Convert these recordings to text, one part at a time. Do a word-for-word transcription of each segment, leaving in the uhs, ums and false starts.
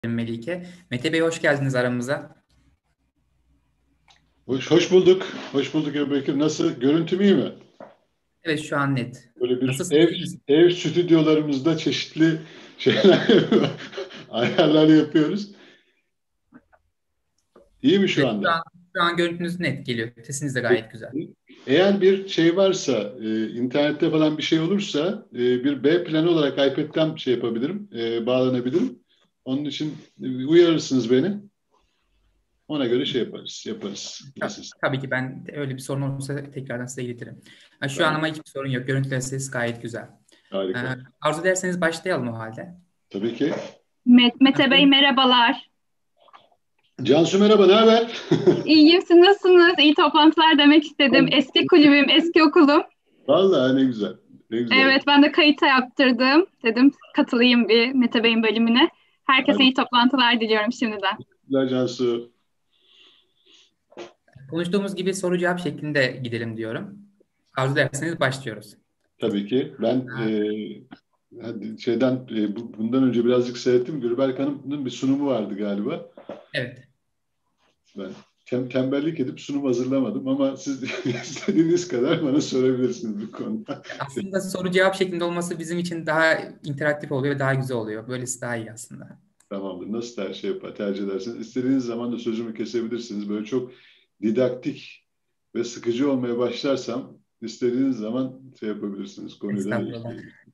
Melike. Mete Bey hoş geldiniz aramıza. Hoş, hoş bulduk. Hoş bulduk Ebu Bekir. Nasıl? Görüntüm iyi mi? Evet şu an net. Böyle bir Nasılsınız? ev İyi misiniz? ev stüdyolarımızda çeşitli şeyler ayarlar yapıyoruz. İyi mi şu Evet şu anda? an, şu an görüntünüz net geliyor. Sesiniz de gayet güzel. Eğer bir şey varsa, e, internette falan bir şey olursa, e, bir B planı olarak iPad'den şey yapabilirim, e, bağlanabilirim. Onun için e, uyarırsınız beni. Ona göre şey yaparız, yaparız. Ta- Nasılsın? tabii ki ben de öyle bir sorun olursa tekrardan size iletirim. Ha, şu an Tamam, ama hiçbir sorun yok. Görüntü ve ses gayet güzel. Ee, harika. arzu ederseniz başlayalım o halde. Tabii ki. Met- Ha, Mete Bey soru- merhabalar. Cansu merhaba, ne haber? İyiyim, siz nasılsınız? İyi toplantılar demek istedim. Eski kulübüm, eski okulum. Vallahi ne güzel, ne güzel. Evet, ben de kayıta yaptırdım. Dedim katılayım bir Mete Bey'in bölümüne. Herkese iyi toplantılar diliyorum şimdiden. Teşekkürler Cansu. Konuştuğumuz gibi soru cevap şeklinde gidelim diyorum. Arzu ederseniz başlıyoruz. Tabii ki. Ben e, hadi şeyden e, bu- bundan önce birazcık seyrettim. Gülberk Hanım'ın bir sunumu vardı galiba. Evet. Ben tem, tembellik edip sunum hazırlamadım ama siz istediğiniz kadar bana sorabilirsiniz bu konuda. Aslında soru cevap şeklinde olması bizim için daha interaktif oluyor ve daha güzel oluyor. Böylesi daha iyi aslında. Tamamdır. Nasıl ter şey yapar, tercih edersiniz. İstediğiniz zaman da sözümü kesebilirsiniz. Böyle çok didaktik ve sıkıcı olmaya başlarsam istediğiniz zaman şey yapabilirsiniz. Konuyu da Estağfurullah. değiştirebilirsiniz.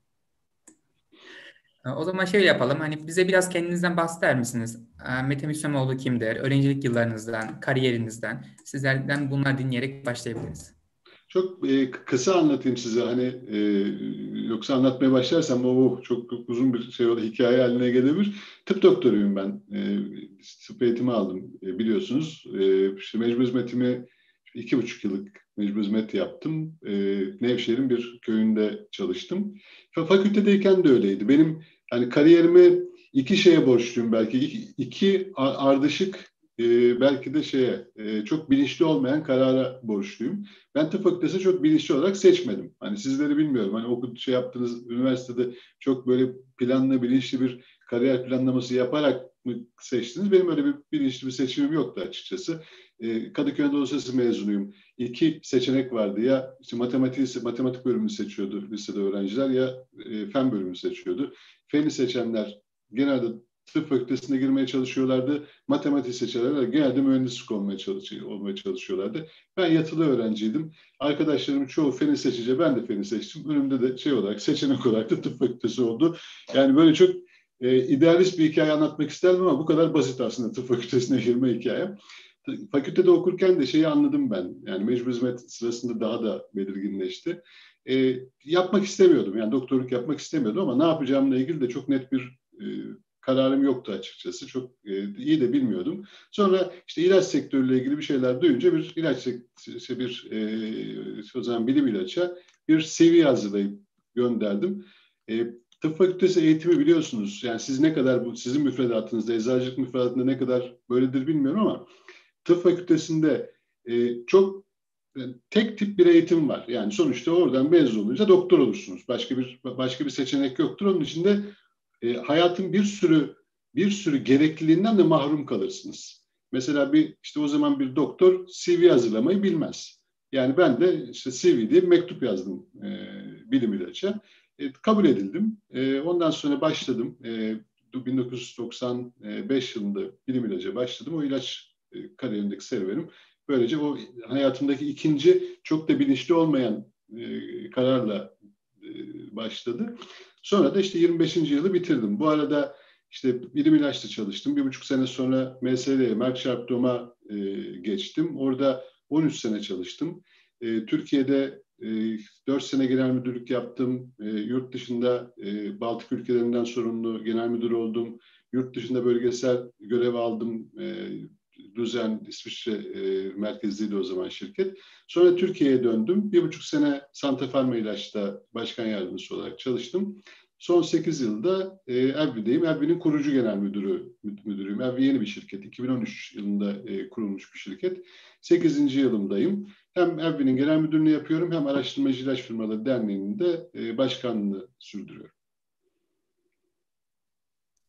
E, O zaman şöyle yapalım. Hani bize biraz kendinizden bahseder misiniz? E, Mete Müslümoğlu kimdir? Öğrencilik yıllarınızdan, kariyerinizden, sizlerden bunlar dinleyerek başlayabiliriz. Çok e, kısa anlatayım size hani e, yoksa anlatmaya başlarsam o çok, çok uzun bir şey olur, hikaye haline gelebilir. Tıp doktoruyum ben. E, tıp eğitimi aldım e, biliyorsunuz. E, işte mecbur hizmetimi iki buçuk yıllık mecbur hizmet yaptım. E, Nevşehir'in bir köyünde çalıştım. Fa- Fakültedeyken de öyleydi. Benim hani kariyerimi iki şeye borçluyum belki. İki, iki a- ardışık e, belki de şeye e, çok bilinçli olmayan karara borçluyum. Ben tıp fakültesini çok bilinçli olarak seçmedim. Hani sizleri bilmiyorum. Hani okul şey yaptığınız üniversitede çok böyle planlı, bilinçli bir kariyer planlaması yaparak mı seçtiniz? Benim öyle bir bilinçli bir seçimim yoktu açıkçası. Ee, Kadıköy Anadolu Lisesi mezunuyum. İki seçenek vardı. Ya işte matematik, matematik bölümünü seçiyordu lisede öğrenciler ya e, fen bölümünü seçiyordu. Feni seçenler genelde tıp fakültesine girmeye çalışıyorlardı. Matematik seçenler genelde mühendislik olmaya, çalışıyor, olmaya çalışıyorlardı. Ben yatılı öğrenciydim. Arkadaşlarım çoğu feni seçince ben de feni seçtim. Önümde de şey olarak seçenek olarak da tıp fakültesi oldu. Yani böyle çok e, idealist bir hikaye anlatmak isterdim ama bu kadar basit aslında tıp fakültesine girme hikayem. Fakültede okurken de şeyi anladım ben. Yani mecbur hizmet sırasında daha da belirginleşti. E, Yapmak istemiyordum. Yani doktorluk yapmak istemiyordum ama ne yapacağımla ilgili de çok net bir e, kararım yoktu açıkçası. Çok e, iyi de bilmiyordum. Sonra işte ilaç sektörüyle ilgili bir şeyler duyunca bir ilaç işte bir e, o zaman bilim ilaça bir C V hazırlayıp gönderdim. E, Tıp fakültesi eğitimi biliyorsunuz. Yani siz ne kadar bu sizin müfredatınızda, eczacılık müfredatında ne kadar böyledir bilmiyorum ama tıp fakültesinde e, çok e, tek tip bir eğitim var. Yani sonuçta oradan mezun olunca doktor olursunuz. Başka bir başka bir seçenek yoktur. Onun için de e, hayatın bir sürü bir sürü gerekliliğinden de mahrum kalırsınız. Mesela bir işte o zaman bir doktor C V hazırlamayı bilmez. Yani ben de işte C V diye bir mektup yazdım e, bilim ilaça. E, kabul edildim. E, ondan sonra başladım. E, bin dokuz yüz doksan beş yılında bilim ilaca başladım. O ilaç e, kariyerindeki serüvenim. Böylece o hayatımdaki ikinci çok da bilinçli olmayan e, kararla e, başladı. Sonra da işte yirmi beşinci yılı bitirdim. Bu arada işte bilim ilaçta çalıştım. Bir buçuk sene sonra M S D'ye, Merck Sharp Dohm'a e, geçtim. Orada on üç sene çalıştım. E, Türkiye'de e, dört sene genel müdürlük yaptım. E, yurt dışında e, Baltık ülkelerinden sorumlu genel müdür oldum. Yurt dışında bölgesel görev aldım. E, Luzern, İsviçre e, merkezliydi o zaman şirket. Sonra Türkiye'ye döndüm. Bir buçuk sene Santa Farma İlaç'ta başkan yardımcısı olarak çalıştım. Son sekiz yılda e, Evvi'deyim. Evvi'nin kurucu genel müdürü, müdürüyüm. Evvi yeni bir şirket. iki bin on üç yılında e, kurulmuş bir şirket. sekizinci yılımdayım. Hem Evvi'nin genel müdürlüğünü yapıyorum hem Araştırmacı İlaç Firmaları Derneği'nin de e, başkanlığını sürdürüyorum.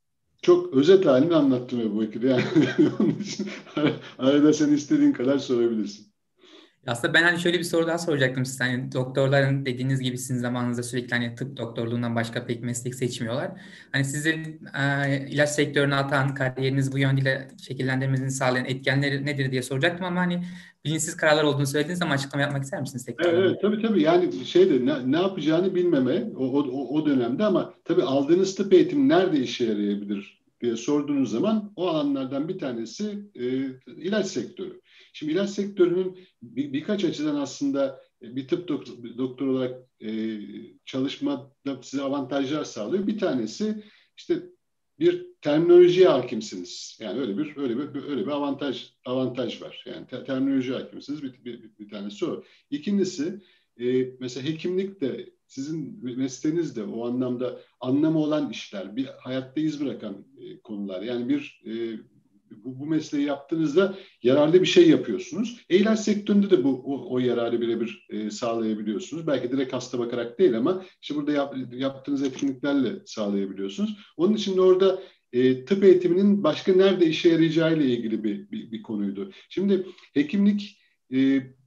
çok özet halini anlattım Ebu Bekir. Yani onun için arada sen istediğin kadar sorabilirsin. Aslında ben hani şöyle bir soru daha soracaktım size. Hani doktorların dediğiniz gibi sizin zamanınızda sürekli hani tıp doktorluğundan başka pek meslek seçmiyorlar. Hani sizin e, ilaç sektörüne atan kariyeriniz bu yönde şekillendirmenizi sağlayan etkenleri nedir diye soracaktım ama hani bilinçsiz kararlar olduğunu söylediğiniz zaman açıklama yapmak ister misiniz Evet, tekrardan? evet, tabii tabii yani şeyde ne, ne yapacağını bilmeme o, o, o dönemde ama tabii aldığınız tıp eğitimi nerede işe yarayabilir diye sorduğunuz zaman o alanlardan bir tanesi e, ilaç sektörü. Şimdi ilaç sektörünün bir, birkaç açıdan aslında bir tıp doktor, doktor olarak e, çalışmada size avantajlar sağlıyor. Bir tanesi işte bir terminolojiye hakimsiniz. Yani öyle bir öyle bir öyle bir avantaj avantaj var. Yani te, terminolojiye hakimsiniz. Bir, bir, bir tanesi o. İkincisi e, mesela hekimlik de sizin mesleğiniz de o anlamda anlamı olan işler, bir hayatta iz bırakan e, konular. Yani bir e, bu, bu mesleği yaptığınızda yararlı bir şey yapıyorsunuz. E, ilaç sektöründe de bu o, o yararı birebir e, sağlayabiliyorsunuz. Belki direkt hasta bakarak değil ama işte burada yap, yaptığınız etkinliklerle sağlayabiliyorsunuz. Onun için de orada e, tıp eğitiminin başka nerede işe yarayacağı ile ilgili bir, bir, bir konuydu. Şimdi hekimlik e,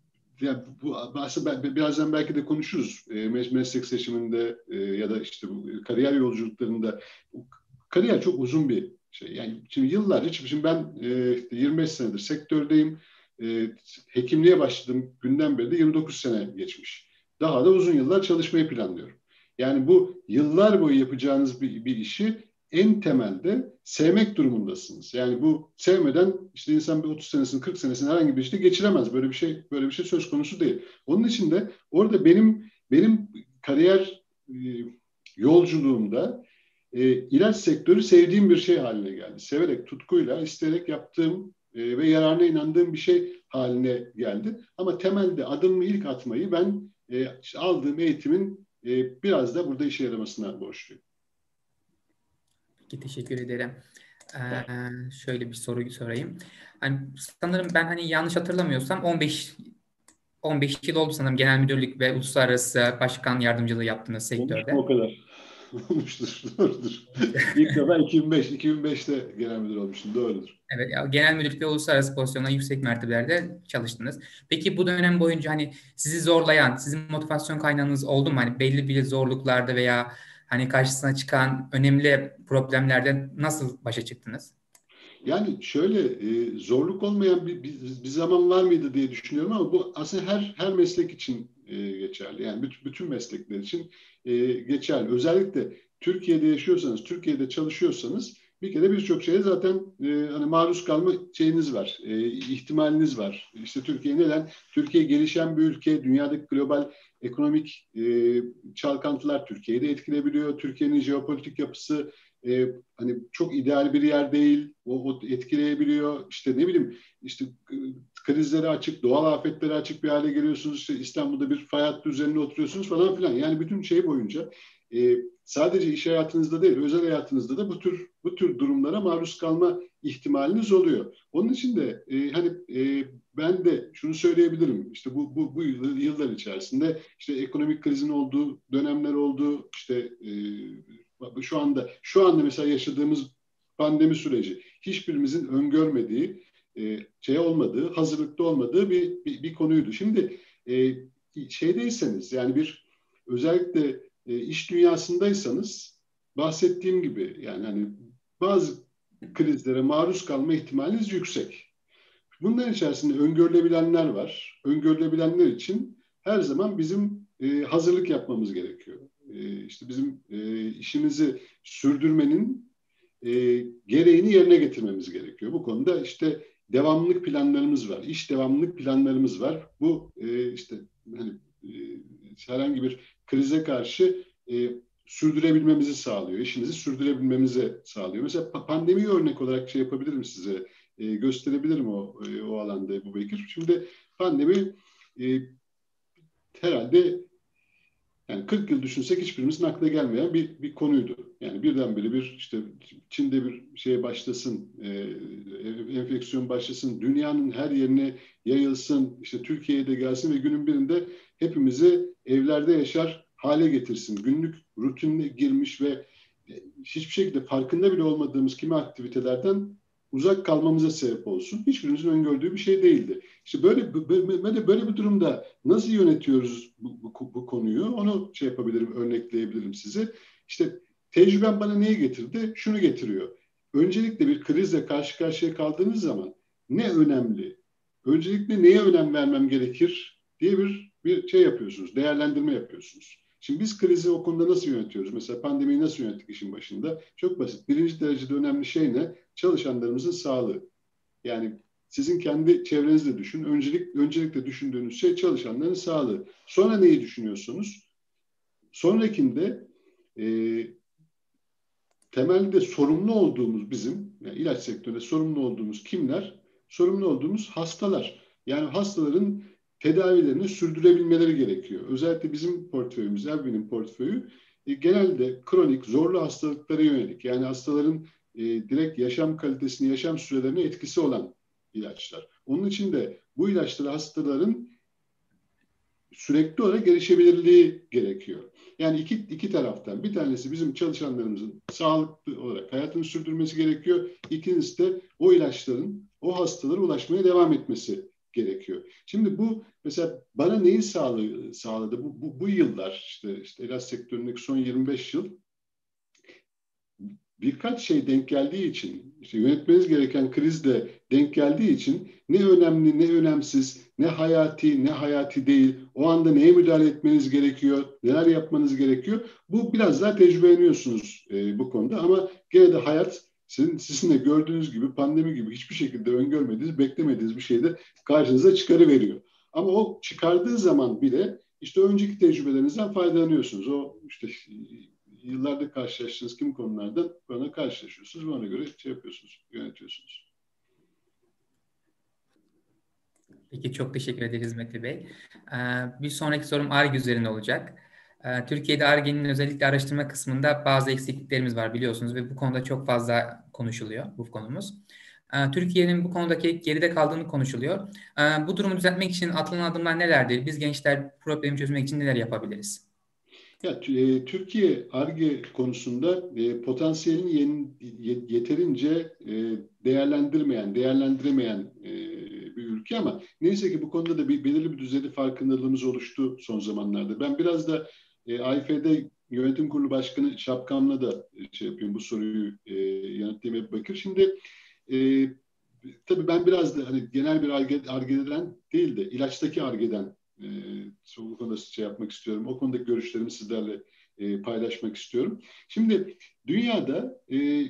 ya bu aslında birazdan belki de konuşuruz e, meslek seçiminde e, ya da işte bu kariyer yolculuklarında. Kariyer çok uzun bir şey. Yani şimdi yıllarca şimdi ben e, yirmi beş senedir sektördeyim. E, hekimliğe başladığım günden beri de yirmi dokuz sene geçmiş. Daha da uzun yıllar çalışmayı planlıyorum. Yani bu yıllar boyu yapacağınız bir, bir işi en temelde sevmek durumundasınız. Yani bu sevmeden işte insan bir otuz senesini, kırk senesini herhangi bir işte geçiremez. Böyle bir şey böyle bir şey söz konusu değil. Onun için de orada benim benim kariyer e, yolculuğumda e, ilaç sektörü sevdiğim bir şey haline geldi. Severek, tutkuyla, isteyerek yaptığım e, ve yararına inandığım bir şey haline geldi. Ama temelde adımımı ilk atmayı ben e, işte aldığım eğitimin e, biraz da burada işe yaramasına borçluyum. Peki, teşekkür ederim. Ee, şöyle bir soru sorayım. Hani sanırım ben hani yanlış hatırlamıyorsam on beş on beş yıl oldu sanırım genel müdürlük ve uluslararası başkan yardımcılığı yaptığınız Olmuş mu o sektörde. kadar? Olmuştur, doğrudur. İlk defa iki bin beş, iki bin beşte genel müdür olmuştum, doğrudur. Evet, ya genel müdürlük ve uluslararası pozisyonda yüksek mertebelerde çalıştınız. Peki bu dönem boyunca hani sizi zorlayan, sizin motivasyon kaynağınız oldu mu? Hani belli bir zorluklarda veya hani karşısına çıkan önemli problemlerde nasıl başa çıktınız? Yani şöyle e, zorluk olmayan bir, bir, bir zaman var mıydı diye düşünüyorum ama bu aslında her her meslek için e, geçerli. Yani bütün, bütün meslekler için e, geçerli. Özellikle Türkiye'de yaşıyorsanız, Türkiye'de çalışıyorsanız bir kere birçok şeye zaten e, hani maruz kalma şeyiniz var, e, ihtimaliniz var. İşte Türkiye neden? Türkiye gelişen bir ülke, dünyadaki global ekonomik e, çalkantılar Türkiye'yi de etkileyebiliyor. Türkiye'nin jeopolitik yapısı e, hani çok ideal bir yer değil. O, o etkileyebiliyor. İşte ne bileyim işte krizlere açık, doğal afetlere açık bir hale geliyorsunuz. İşte İstanbul'da bir fay hattı üzerine oturuyorsunuz falan filan. Yani bütün şey boyunca e, sadece iş hayatınızda değil, özel hayatınızda da bu tür bu tür durumlara maruz kalma ihtimaliniz oluyor. Onun için de e, hani e, ben de şunu söyleyebilirim. İşte bu bu bu yıllar içerisinde işte ekonomik krizin olduğu dönemler oldu. İşte e, şu anda şu anda mesela yaşadığımız pandemi süreci hiçbirimizin öngörmediği, e, şey olmadığı, hazırlıklı olmadığı bir, bir, bir konuydu. Şimdi e, şeydeyseniz yani bir özellikle e, iş dünyasındaysanız bahsettiğim gibi yani hani bazı krizlere maruz kalma ihtimaliniz yüksek. Bunların içerisinde öngörülebilenler var. Öngörülebilenler için her zaman bizim e, hazırlık yapmamız gerekiyor. E, işte bizim e, işimizi sürdürmenin e, gereğini yerine getirmemiz gerekiyor. Bu konuda işte devamlılık planlarımız var, iş devamlılık planlarımız var. Bu e, işte hani e, herhangi bir krize karşı e, sürdürebilmemizi sağlıyor, işinizi sürdürebilmemizi sağlıyor. Mesela pandemiyi örnek olarak şey yapabilirim size, e, gösterebilirim o e, o alanda bu Bekir. Şimdi pandemi e, herhalde yani kırk yıl düşünsek hiçbirimizin aklına gelmeyen bir, bir konuydu. Yani birdenbire bir işte Çin'de bir şeye başlasın, e, enfeksiyon başlasın, dünyanın her yerine yayılsın, işte Türkiye'ye de gelsin ve günün birinde hepimizi evlerde yaşar hale getirsin. Günlük rutinine girmiş ve hiçbir şekilde farkında bile olmadığımız kimi aktivitelerden uzak kalmamıza sebep olsun. Hiçbirimizin öngördüğü bir şey değildi. İşte böyle böyle, böyle bir durumda nasıl yönetiyoruz bu, bu, bu konuyu? Onu şey yapabilirim, örnekleyebilirim size. İşte tecrübem bana neyi getirdi? Şunu getiriyor. Öncelikle bir krizle karşı karşıya kaldığınız zaman ne önemli? Öncelikle neye önem vermem gerekir diye bir bir şey yapıyorsunuz, değerlendirme yapıyorsunuz. Şimdi biz krizi o konuda nasıl yönetiyoruz? Mesela pandemiyi nasıl yönettik işin başında? Çok basit. Birinci derecede önemli şey ne? Çalışanlarımızın sağlığı. Yani sizin kendi çevrenizde düşün. Öncelik, öncelikle düşündüğünüz şey çalışanların sağlığı. Sonra neyi düşünüyorsunuz? Sonrakinde e, temelde sorumlu olduğumuz bizim, yani ilaç sektöründe sorumlu olduğumuz kimler? Sorumlu olduğumuz hastalar. Yani hastaların tedavilerini sürdürebilmeleri gerekiyor. Özellikle bizim portföyümüz, Evvin'in portföyü e, genelde kronik, zorlu hastalıklara yönelik. Yani hastaların e, direkt yaşam kalitesini, yaşam sürelerine etkisi olan ilaçlar. Onun için de bu ilaçları hastaların sürekli olarak gelişebilirliği gerekiyor. Yani iki, iki taraftan. Bir tanesi bizim çalışanlarımızın sağlıklı olarak hayatını sürdürmesi gerekiyor. İkincisi de o ilaçların o hastalara ulaşmaya devam etmesi gerekiyor. Şimdi bu mesela bana neyi sağladı? sağladı? Bu, bu, bu yıllar işte, işte ilaç sektöründeki son yirmi beş yıl birkaç şey denk geldiği için, işte yönetmeniz gereken kriz de denk geldiği için ne önemli, ne önemsiz, ne hayati, ne hayati değil, o anda neye müdahale etmeniz gerekiyor, neler yapmanız gerekiyor, bu biraz daha tecrübeleniyorsunuz e, bu konuda ama gene de hayat sizin, sizin de gördüğünüz gibi pandemi gibi hiçbir şekilde öngörmediğiniz, beklemediğiniz bir şeyde karşınıza çıkarıveriyor. Ama o çıkardığı zaman bile işte önceki tecrübelerinizden faydalanıyorsunuz. O işte yıllarda karşılaştığınız kim konulardan bana karşılaşıyorsunuz ve ona göre şey yapıyorsunuz, yönetiyorsunuz. Peki çok teşekkür ederiz Mete Bey. Bir sonraki sorum Ar-Ge üzerine olacak. Türkiye'de Ar-Ge'nin özellikle araştırma kısmında bazı eksikliklerimiz var biliyorsunuz ve bu konuda çok fazla konuşuluyor bu konumuz. Türkiye'nin bu konudaki geride kaldığını konuşuluyor. Bu durumu düzeltmek için atılan adımlar nelerdir? Biz gençler problemi çözmek için neler yapabiliriz? Ya, e, Türkiye Ar-Ge konusunda e, potansiyelini yeni, yeterince e, değerlendirmeyen, değerlendiremeyen e, bir ülke ama neyse ki bu konuda da bir belirli bir düzeyde farkındalığımız oluştu son zamanlarda. Ben biraz da e, A İ F'de Yönetim Kurulu Başkanı şapkamla da şey yapıyorum, bu soruyu e, yanıtlayayım Ebu Bekir. Şimdi e, tabii ben biraz da hani genel bir Ar-Ge'den değil de ilaçtaki Ar-Ge'den e, bu konuda şey yapmak istiyorum. O konudaki görüşlerimi sizlerle e, paylaşmak istiyorum. Şimdi dünyada e,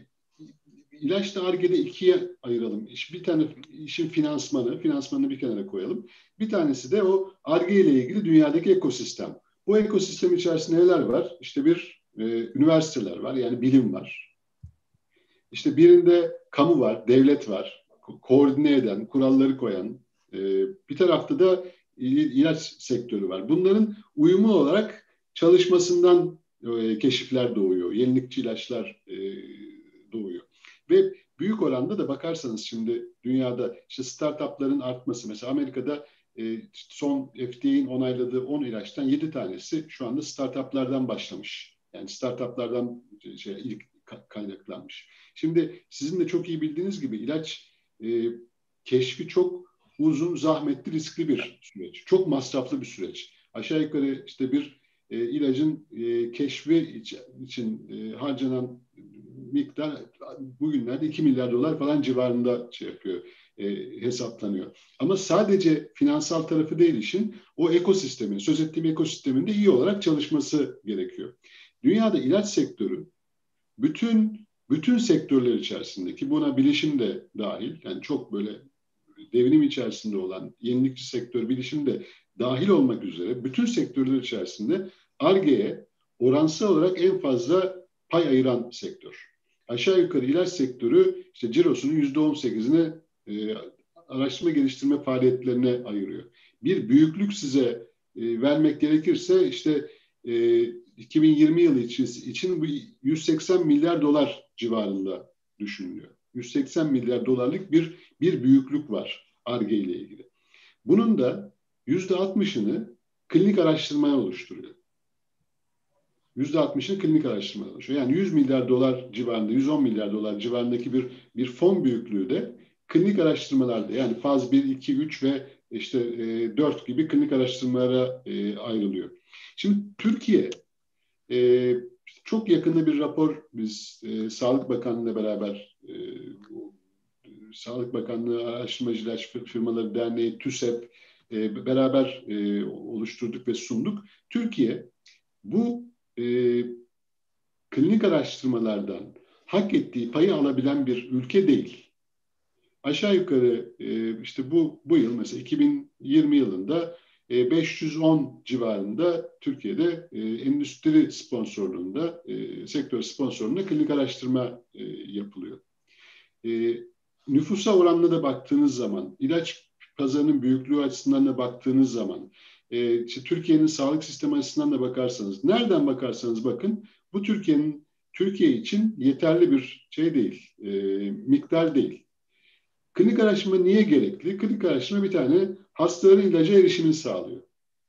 ilaçta Ar-Ge'de ikiye ayıralım. Bir tane işin finansmanı, finansmanını bir kenara koyalım. Bir tanesi de o Ar-Ge ile ilgili dünyadaki ekosistem. Bu ekosistem içerisinde neler var? İşte bir e, üniversiteler var, yani bilim var. İşte birinde kamu var, devlet var, ko- koordine eden, kuralları koyan. E, bir tarafta da ilaç sektörü var. Bunların uyumlu olarak çalışmasından e, keşifler doğuyor, yenilikçi ilaçlar e, doğuyor. Ve büyük oranda da bakarsanız şimdi dünyada işte startupların artması, mesela Amerika'da e, son F D A'nin onayladığı on ilaçtan yedi tanesi şu anda startuplardan başlamış. Yani startuplardan şey, ilk kaynaklanmış. Şimdi sizin de çok iyi bildiğiniz gibi ilaç e, keşfi çok uzun, zahmetli, riskli bir süreç. Çok masraflı bir süreç. Aşağı yukarı işte bir e, ilacın e, keşfi için, için e, harcanan miktar bugünlerde iki milyar dolar falan civarında şey yapıyor, e, hesaplanıyor. Ama sadece finansal tarafı değil işin, o ekosistemin, söz ettiğim ekosistemin de iyi olarak çalışması gerekiyor. Dünyada ilaç sektörü bütün bütün sektörler içerisindeki, buna bilişim de dahil, yani çok böyle devrim içerisinde olan yenilikçi sektör, bilişim de dahil olmak üzere bütün sektörler içerisinde Ar-Ge'ye oransal olarak en fazla pay ayıran sektör. Aşağı yukarı ilaç sektörü işte cirosunun yüzde on sekizini e, araştırma geliştirme faaliyetlerine ayırıyor. Bir büyüklük size e, vermek gerekirse işte e, iki bin yirmi yılı için, için bu yüz seksen milyar dolar civarında düşünülüyor. yüz seksen milyar dolarlık bir bir büyüklük var Ar-Ge ile ilgili. Bunun da yüzde altmışını klinik araştırmaya oluşturuyor. yüzde altmışını klinik araştırmalar oluşuyor. Yani yüz milyar dolar civarında, yüz on milyar dolar civarındaki bir bir fon büyüklüğü de klinik araştırmalarda, yani faz bir, iki, üç ve işte e, dört gibi klinik araştırmalara e, ayrılıyor. Şimdi Türkiye e, çok yakında bir rapor biz e, Sağlık Bakanlığı'yla beraber e, Sağlık Bakanlığı Araştırmacı İlaç Firmaları Derneği, TÜSEP e, beraber e, oluşturduk ve sunduk. Türkiye bu e, klinik araştırmalardan hak ettiği payı alabilen bir ülke değil. Aşağı yukarı e, işte bu bu yıl mesela iki bin yirmi yılında e, beş yüz on civarında Türkiye'de e, endüstri sponsorluğunda, e, sektör sponsorluğunda klinik araştırma e, yapılıyor. E, nüfusa oranına da baktığınız zaman, ilaç pazarının büyüklüğü açısından da baktığınız zaman, e, işte Türkiye'nin sağlık sistemi açısından da bakarsanız, nereden bakarsanız bakın, bu Türkiye'nin Türkiye için yeterli bir şey değil, e, miktar değil. Klinik araştırma niye gerekli? Klinik araştırma bir tane hastaların ilaca erişimini sağlıyor.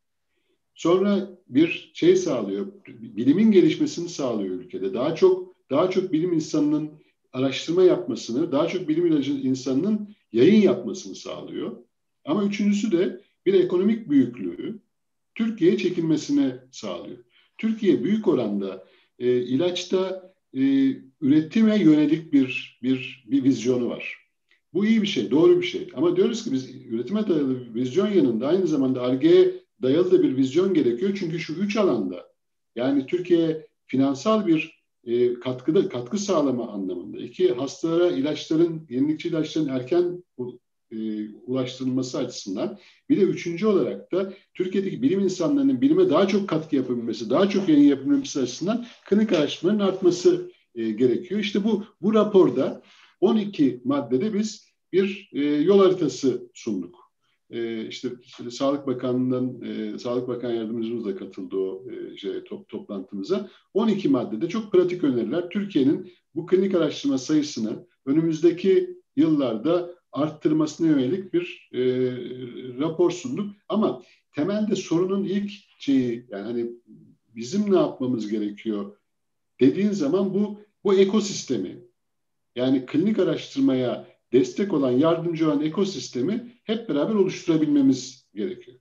Sonra bir şey sağlıyor, bilimin gelişmesini sağlıyor ülkede. Daha çok daha çok bilim insanının araştırma yapmasını, daha çok bilim ilacı insanının yayın yapmasını sağlıyor. Ama üçüncüsü de bir ekonomik büyüklüğü Türkiye'ye çekilmesini sağlıyor. Türkiye büyük oranda e, ilaçta e, üretime yönelik bir bir bir vizyonu var. Bu iyi bir şey, doğru bir şey. Ama diyoruz ki biz üretime dayalı bir vizyon yanında aynı zamanda Ar-Ge'ye dayalı da bir vizyon gerekiyor. Çünkü şu üç alanda, yani Türkiye finansal bir e, katkıda katkı sağlama anlamında, iki, hastalara ilaçların, yenilikçi ilaçların erken e, ulaştırılması açısından, bir de üçüncü olarak da Türkiye'deki bilim insanlarının bilime daha çok katkı yapabilmesi, daha çok yayın yapabilmesi açısından klinik araştırmaların artması e, gerekiyor. İşte bu bu raporda on iki maddede biz bir e, yol haritası sunduk. E, işte, işte Sağlık Bakanlığı'ndan, e, Sağlık Bakan Yardımcımız da katıldı o e, şey, top, toplantımıza. on iki maddede çok pratik öneriler. Türkiye'nin bu klinik araştırma sayısını önümüzdeki yıllarda arttırmasına yönelik bir e, rapor sunduk. Ama temelde sorunun ilk şeyi, yani hani bizim ne yapmamız gerekiyor dediğin zaman bu bu ekosistemi, yani klinik araştırmaya destek olan, yardımcı olan ekosistemi hep beraber oluşturabilmemiz gerekiyor.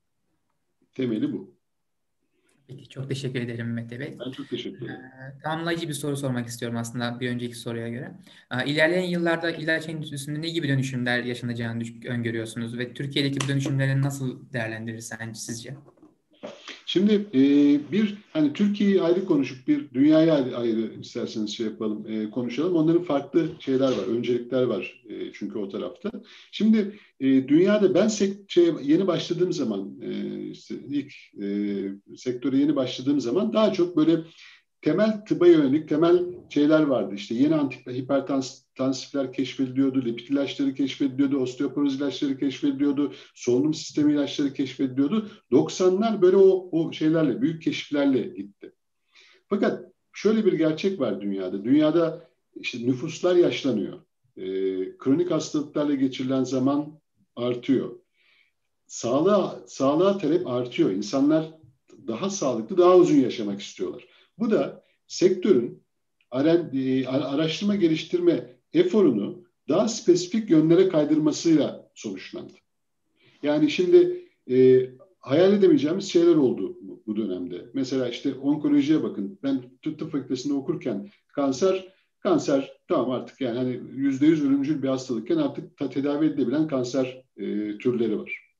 Temeli bu. Peki, çok teşekkür ederim Mete Bey. Ben çok teşekkür ederim. Ee, tamamlayıcı bir soru sormak istiyorum aslında bir önceki soruya göre. Ee, ilerleyen yıllarda ilaç endüstrisinde ne gibi dönüşümler yaşanacağını düş- öngörüyorsunuz ve Türkiye'deki bu dönüşümleri nasıl değerlendirirsiniz sizce? Şimdi e, bir hani Türkiye'yi ayrı konuşup bir dünyayı ayrı, ayrı isterseniz şey yapalım, e, konuşalım. Onların farklı şeyler var, öncelikler var e, çünkü o tarafta. Şimdi e, dünyada ben sek- şey, yeni başladığım zaman, e, işte ilk e, sektöre yeni başladığım zaman daha çok böyle temel tıbba yönelik temel şeyler vardı. İşte yeni antihipertansifler keşfediliyordu, lipid ilaçları keşfediliyordu, osteoporoz ilaçları keşfediliyordu, solunum sistemi ilaçları keşfediliyordu. doksanlar böyle o, o şeylerle, büyük keşiflerle gitti. Fakat şöyle bir gerçek var dünyada. Dünyada işte nüfuslar yaşlanıyor. Ee, kronik hastalıklarla geçirilen zaman artıyor. Sağlığa, sağlığa talep artıyor. İnsanlar daha sağlıklı, daha uzun yaşamak istiyorlar. Bu da sektörün araştırma geliştirme eforunu daha spesifik yönlere kaydırmasıyla sonuçlandı. Yani şimdi e, hayal edemeyeceğimiz şeyler oldu bu, bu dönemde. Mesela işte onkolojiye bakın. Ben tıp, tıp fakültesinde okurken kanser, kanser tamam artık yani hani yüzde yüz ölümcül bir hastalıkken artık ta, tedavi edilebilen kanser e, türleri var.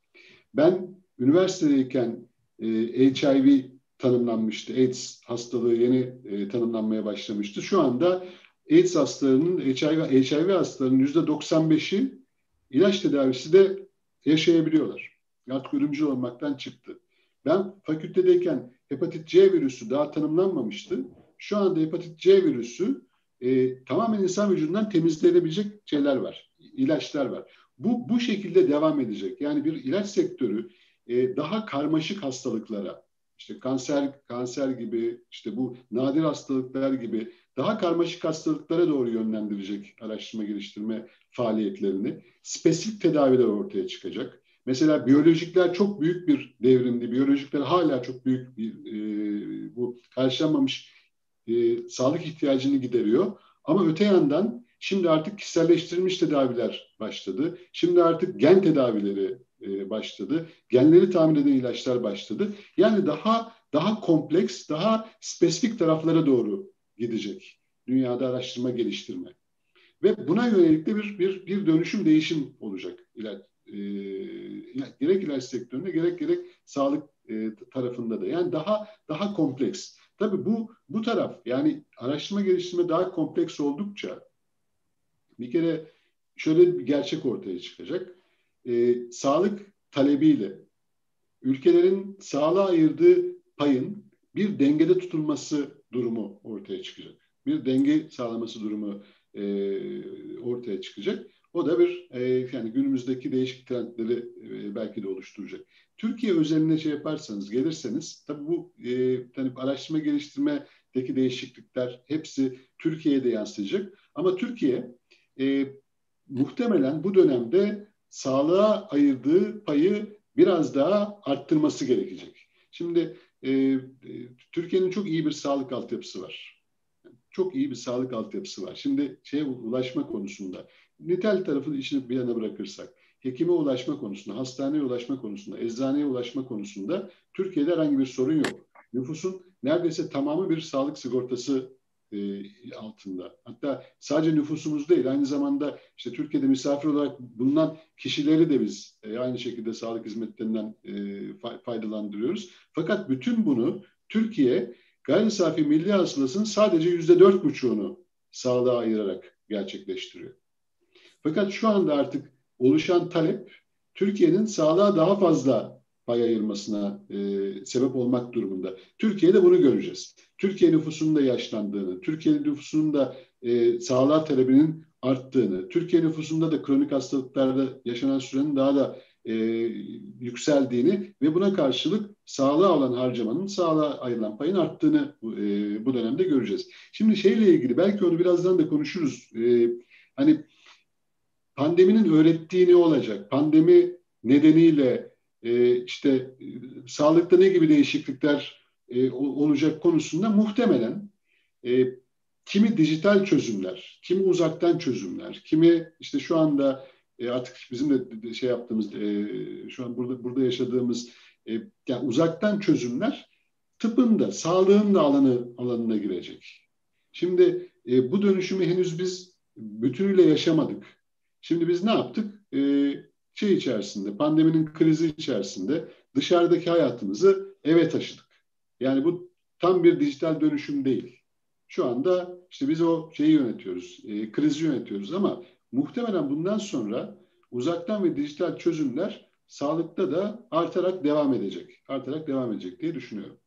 Ben üniversitedeyken e, H I V tanımlanmıştı. AIDS hastalığı yeni e, tanımlanmaya başlamıştı. Şu anda AIDS hastalarının, H I V, H I V hastalarının yüzde doksan beşi ilaç tedavisi de yaşayabiliyorlar. Artık ölümcül olmaktan çıktı. Ben fakültedeyken hepatit C virüsü daha tanımlanmamıştı. Şu anda hepatit C virüsü e, tamamen insan vücudundan temizlenebilecek şeyler var, ilaçlar var. Bu, bu şekilde devam edecek. Yani bir ilaç sektörü e, daha karmaşık hastalıklara, işte kanser, kanser gibi, işte bu nadir hastalıklar gibi daha karmaşık hastalıklara doğru yönlendirecek araştırma geliştirme faaliyetlerini. Spesifik tedaviler ortaya çıkacak. Mesela biyolojikler çok büyük bir devrimdi. Biyolojikler hala çok büyük bir e, bu karşılanmamış e, sağlık ihtiyacını gideriyor. Ama öte yandan şimdi artık kişiselleştirilmiş tedaviler başladı. Şimdi artık gen tedavileri e, başladı. Genleri tamir eden ilaçlar başladı. Yani daha daha kompleks, daha spesifik taraflara doğru gidecek dünyada araştırma geliştirme. Ve buna yönelik de bir bir bir dönüşüm değişim olacak. İlaç, e, gerek ilaç sektöründe gerek gerek sağlık e, tarafında da. Yani daha daha kompleks. Tabii bu bu taraf yani araştırma geliştirme daha kompleks oldukça bir kere şöyle bir gerçek ortaya çıkacak. E, sağlık talebiyle ülkelerin sağlığa ayırdığı payın bir dengede tutulması durumu ortaya çıkacak. Bir denge sağlaması durumu e, ortaya çıkacak. O da bir e, yani günümüzdeki değişik trendleri e, belki de oluşturacak. Türkiye özeline şey yaparsanız, gelirseniz tabii bu e, hani araştırma geliştirmedeki değişiklikler hepsi Türkiye'ye de yansıyacak. Ama Türkiye e, muhtemelen bu dönemde sağlığa ayırdığı payı biraz daha arttırması gerekecek. Şimdi e, e, Türkiye'nin çok iyi bir sağlık altyapısı var. Çok iyi bir sağlık altyapısı var. Şimdi şeye ulaşma konusunda, nitel tarafını işini bir yana bırakırsak, hekime ulaşma konusunda, hastaneye ulaşma konusunda, eczaneye ulaşma konusunda Türkiye'de herhangi bir sorun yok. Nüfusun neredeyse tamamı bir sağlık sigortası e, altında. Hatta sadece nüfusumuz değil, aynı zamanda işte Türkiye'de misafir olarak bulunan kişileri de biz e, aynı şekilde sağlık hizmetlerinden e, faydalandırıyoruz. Fakat bütün bunu Türkiye gayri safi milli hasılasının sadece yüzde dört buçuğunu sağlığa ayırarak gerçekleştiriyor. Fakat şu anda artık oluşan talep Türkiye'nin sağlığa daha fazla pay ayırmasına e, sebep olmak durumunda. Türkiye'de bunu göreceğiz. Türkiye nüfusunun da yaşlandığını, Türkiye nüfusunun da e, sağlığa talebinin arttığını, Türkiye nüfusunda da kronik hastalıklarda yaşanan sürenin daha da e, yükseldiğini ve buna karşılık sağlığa olan harcamanın, sağlığa ayrılan payın arttığını e, bu dönemde göreceğiz. Şimdi şeyle ilgili belki onu birazdan da konuşuruz. E, hani pandeminin öğrettiği ne olacak? Pandemi nedeniyle e, işte e, sağlıkta ne gibi değişiklikler e, olacak konusunda muhtemelen e, kimi dijital çözümler, kimi uzaktan çözümler, kimi işte şu anda e, artık bizim de şey yaptığımız, e, şu an burada burada yaşadığımız e, yani uzaktan çözümler tıbbın da, sağlığın da alanı alanına girecek. Şimdi e, bu dönüşümü henüz biz bütünüyle yaşamadık. Şimdi biz ne yaptık? Ee, şey içerisinde, pandeminin krizi içerisinde dışarıdaki hayatımızı eve taşıdık. Yani bu tam bir dijital dönüşüm değil. Şu anda işte biz o şeyi yönetiyoruz, e, krizi yönetiyoruz ama muhtemelen bundan sonra uzaktan ve dijital çözümler sağlıkta da artarak devam edecek. Artarak devam edecek diye düşünüyorum.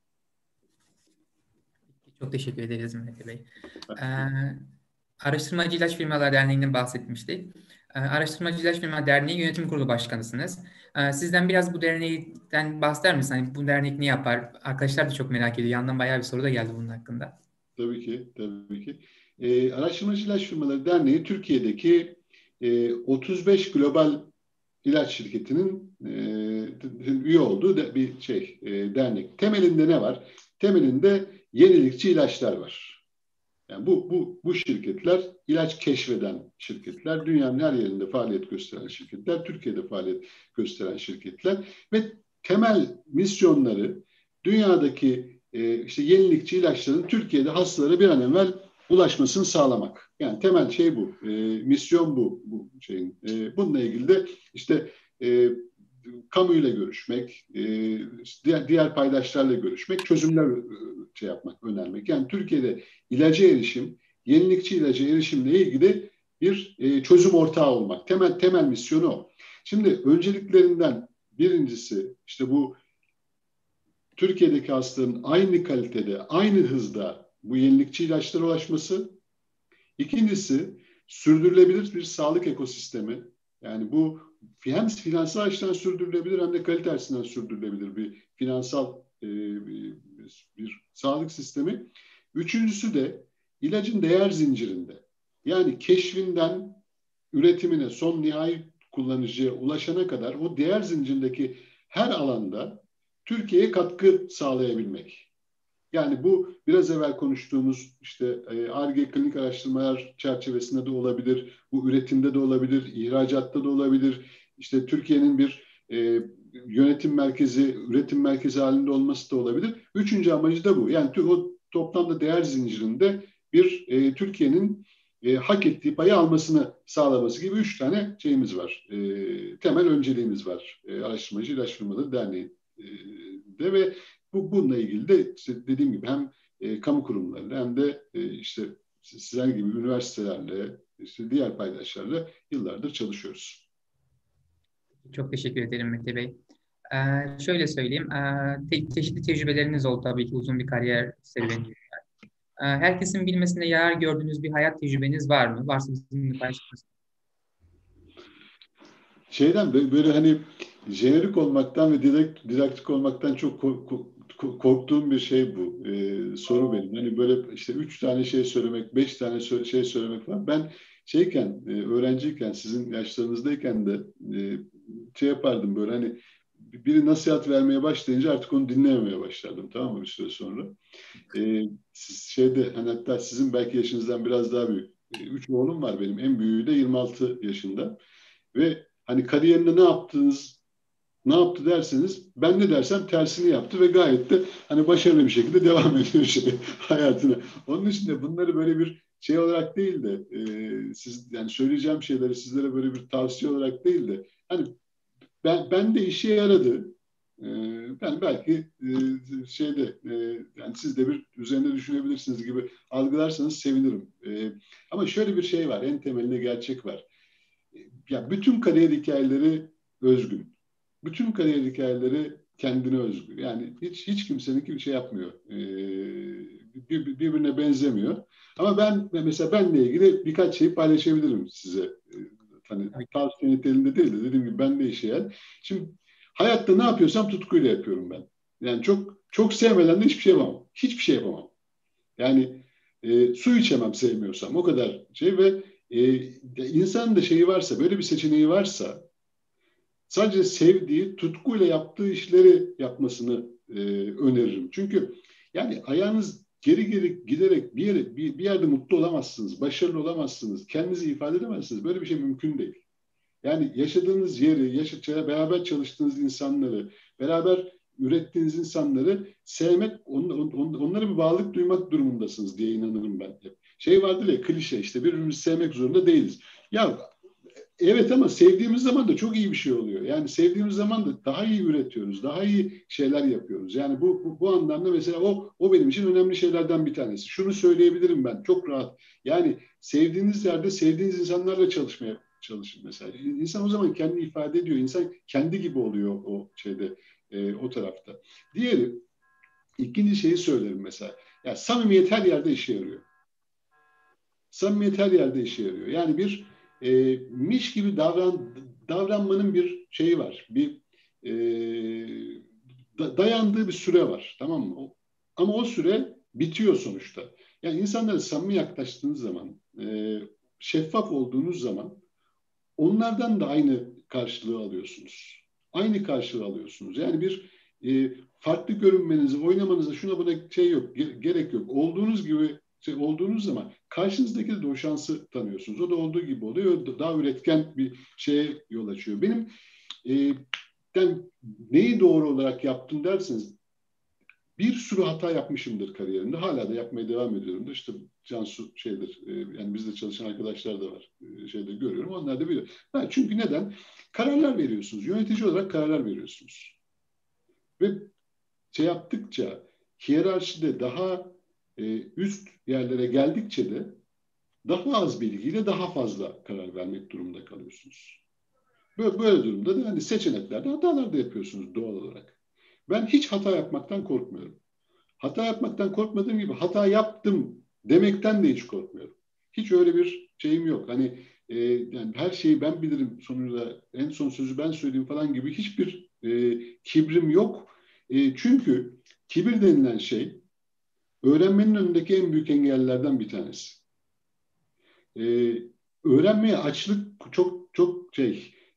Çok teşekkür ederiz Mehmet Bey. Ee, Araştırmacı İlaç Firmalar Derneği'nden bahsetmiştik. Ee, Araştırmacı İlaç Firmalar Derneği Yönetim Kurulu Başkanısınız. Ee, sizden biraz bu dernekten bahseder misiniz? Hani bu dernek ne yapar? Arkadaşlar da çok merak ediyor. Yandan bayağı bir soru da geldi bunun hakkında. Tabii ki, tabii ki. Ee, Araştırmacı İlaç Firmaları Derneği Türkiye'deki e, otuz beş global ilaç şirketinin e, üye olduğu de, bir şey e, dernek. Temelinde ne var? Temelinde yenilikçi ilaçlar var. Yani bu bu bu şirketler ilaç keşfeden şirketler, dünyanın her yerinde faaliyet gösteren şirketler, Türkiye'de faaliyet gösteren şirketler ve temel misyonları dünyadaki e, işte yenilikçi ilaçların Türkiye'de hastalara bir an evvel ulaşmasını sağlamak. Yani temel şey bu, e, misyon bu bu şeyin. E, bununla ilgili de işte e, kamuyla görüşmek, e, diğer diğer paydaşlarla görüşmek, çözümler e, şey yapmak, önermek. Yani Türkiye'de ilaca erişim, yenilikçi ilaca erişimle ilgili bir e, çözüm ortağı olmak. Temel temel misyonu o. Şimdi önceliklerinden birincisi işte bu Türkiye'deki hastaların aynı kalitede, aynı hızda bu yenilikçi ilaçlara ulaşması. İkincisi sürdürülebilir bir sağlık ekosistemi. Yani bu hem finansal açıdan sürdürülebilir hem de kalite açısından sürdürülebilir bir finansal e, bir, bir sağlık sistemi. Üçüncüsü de ilacın değer zincirinde. Yani keşfinden üretimine, son nihai kullanıcıya ulaşana kadar o değer zincirindeki her alanda Türkiye'ye katkı sağlayabilmek. Yani bu biraz evvel konuştuğumuz işte Ar-Ge klinik araştırmalar çerçevesinde de olabilir, bu üretimde de olabilir, ihracatta da olabilir. İşte Türkiye'nin bir e, yönetim merkezi, üretim merkezi halinde olması da olabilir. Üçüncü amacı da bu. Yani o toplamda değer zincirinde bir e, Türkiye'nin e, hak ettiği payı almasını sağlaması gibi üç tane şeyimiz var. E, temel önceliğimiz var. E, Araştırmacı İlaç Firmaları Derneği e, de ve bu bununla ilgili de işte dediğim gibi hem e, kamu kurumlarıyla hem de e, işte sizler gibi üniversitelerle, işte diğer paydaşlarla yıllardır çalışıyoruz. Çok teşekkür ederim Mete Bey. Ee, şöyle söyleyeyim, ee, te- çeşitli tecrübeleriniz oldu tabii ki uzun bir kariyer serüveniniz. Ee, herkesin bilmesinde yarar gördüğünüz bir hayat tecrübeniz var mı? Varsa bizimle paylaşır mısınız? Şeyden böyle hani jenerik olmaktan ve direkt, didaktik olmaktan çok korktuğum bir şey bu. Ee, soru benim. Hani böyle işte üç tane şey söylemek, beş tane sö- şey söylemek falan. Ben şeyken, e, öğrenciyken, sizin yaşlarınızdayken de e, şey yapardım böyle hani biri nasihat vermeye başlayınca artık onu dinlememeye başlardım, tamam mı, bir süre sonra. Ee, siz şeyde hani hatta sizin belki yaşınızdan biraz daha büyük. Ee, Üç oğlum var benim. En büyüğü de yirmi altı yaşında. Ve hani kariyerinde ne yaptınız, ne yaptı derseniz ben ne dersem tersini yaptı ve gayet de hani başarılı bir şekilde devam ediyor şey, hayatına. Onun için de bunları böyle bir şey olarak değil de e, siz yani söyleyeceğim şeyleri sizlere böyle bir tavsiye olarak değil de hani ben, ben de işe yaradı. Ee, yani belki e, şeyde e, yani siz de bir üzerinde düşünebilirsiniz gibi algılarsanız sevinirim. E, ama şöyle bir şey var, en temelinde gerçek var. Ya bütün kariyer hikayeleri özgün. Bütün kariyer hikayeleri kendine özgü. Yani hiç hiç kimseninki bir şey yapmıyor. Ee, bir, birbirine benzemiyor. Ama ben mesela benle ilgili birkaç şey paylaşabilirim size. Ee, hani tavsiye niteliğinde değil de dediğim gibi benle işleyen. Şimdi hayatta ne yapıyorsam tutkuyla yapıyorum ben. Yani çok çok sevmeden de hiçbir şey yapamam. Hiçbir şey yapamam. Yani e, su içemem sevmiyorsam o kadar şey ve e, insanın da şeyi varsa böyle bir seçeneği varsa sadece sevdiği, tutkuyla yaptığı işleri yapmasını e, öneririm. Çünkü yani ayağınız geri geri giderek bir yere bir, bir yerde mutlu olamazsınız, başarılı olamazsınız, kendinizi ifade edemezsiniz. Böyle bir şey mümkün değil. Yani yaşadığınız yeri, yaşa, beraber çalıştığınız insanları, beraber ürettiğiniz insanları sevmek, on, on, onlara bir bağlılık duymak durumundasınız diye inanırım ben hep. Şey vardır ya, klişe işte birbirimizi sevmek zorunda değiliz. Ya evet ama sevdiğimiz zaman da çok iyi bir şey oluyor. Yani sevdiğimiz zaman da daha iyi üretiyoruz, daha iyi şeyler yapıyoruz. Yani bu bu, bu anlamda mesela o o benim için önemli şeylerden bir tanesi. Şunu söyleyebilirim ben çok rahat. Yani sevdiğiniz yerde sevdiğiniz insanlarla çalışmaya çalışın mesela. İnsan o zaman kendini ifade ediyor. İnsan kendi gibi oluyor o şeyde, e, o tarafta. Diğeri, ikinci şeyi söylerim mesela. Ya samimiyet her yerde işe yarıyor. Samimiyet her yerde işe yarıyor. Yani bir e, miş gibi davran davranmanın bir şeyi var. Bir e, da, dayandığı bir süre var. Tamam mı? O, ama o süre bitiyor sonuçta. Yani insanlara samimi yaklaştığınız zaman, e, şeffaf olduğunuz zaman onlardan da aynı karşılığı alıyorsunuz. Aynı karşılığı alıyorsunuz. Yani bir e, farklı görünmenize, oynamanıza, şuna buna şey yok, gerek yok. Olduğunuz gibi şey olduğunuz zaman karşınızdaki de o şansı tanıyorsunuz. O da olduğu gibi oluyor. Daha üretken bir şeye yol açıyor. Benim e, ben neyi doğru olarak yaptım derseniz bir sürü hata yapmışımdır kariyerimde. Hala da yapmaya devam ediyorum. İşte Cansu şeydir, e, yani bizde çalışan arkadaşlar da var. E, şeyde görüyorum. Onlar da biliyor. Ha, çünkü neden? Kararlar veriyorsunuz. Yönetici olarak kararlar veriyorsunuz. Ve şey yaptıkça, hiyerarşide daha e, üst yerlere geldikçe de daha az bilgiyle daha fazla karar vermek durumunda kalıyorsunuz. Böyle, böyle durumda da hani seçeneklerde hatalar da yapıyorsunuz doğal olarak. Ben hiç hata yapmaktan korkmuyorum. Hata yapmaktan korkmadığım gibi hata yaptım demekten de hiç korkmuyorum. Hiç öyle bir şeyim yok. Hani e, yani her şeyi ben bilirim sonunda en son sözü ben söyleyeyim falan gibi hiçbir e, kibrim yok. E, çünkü kibir denilen şey öğrenmenin önündeki en büyük engellerden bir tanesi. E, öğrenmeye açlık çok çok şey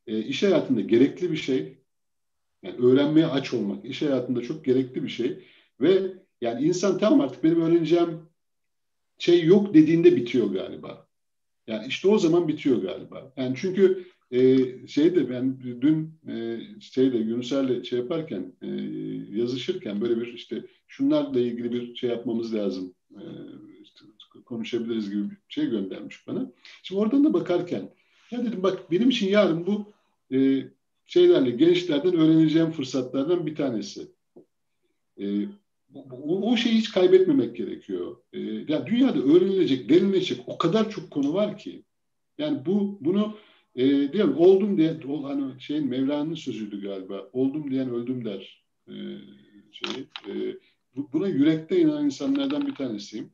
e, iş hayatında gerekli bir şey. Yani öğrenmeye aç olmak iş hayatında çok gerekli bir şey. Ve yani insan tamam artık benim öğreneceğim şey yok dediğinde bitiyor galiba. Yani işte o zaman bitiyor galiba. Yani çünkü e, şeyde ben dün e, şeyde Yunusер'le şey yaparken e, yazışırken böyle bir işte şunlarla ilgili bir şey yapmamız lazım. E, işte konuşabiliriz gibi bir şey göndermiş bana. Şimdi oradan da bakarken ya dedim bak benim için yarın bu e, şeylerle gençlerden öğreneceğim fırsatlardan bir tanesi. E, o, o şeyi hiç kaybetmemek gerekiyor. E, ya dünyada öğrenilecek, derinleşecek o kadar çok konu var ki. Yani bu bunu e, diyorum oldum diye o, hani şeyin Mevlana'nın sözüydü galiba. Oldum diyen öldüm der. E, şey, e, bu, buna yürekte inanan insanlardan bir tanesiyim.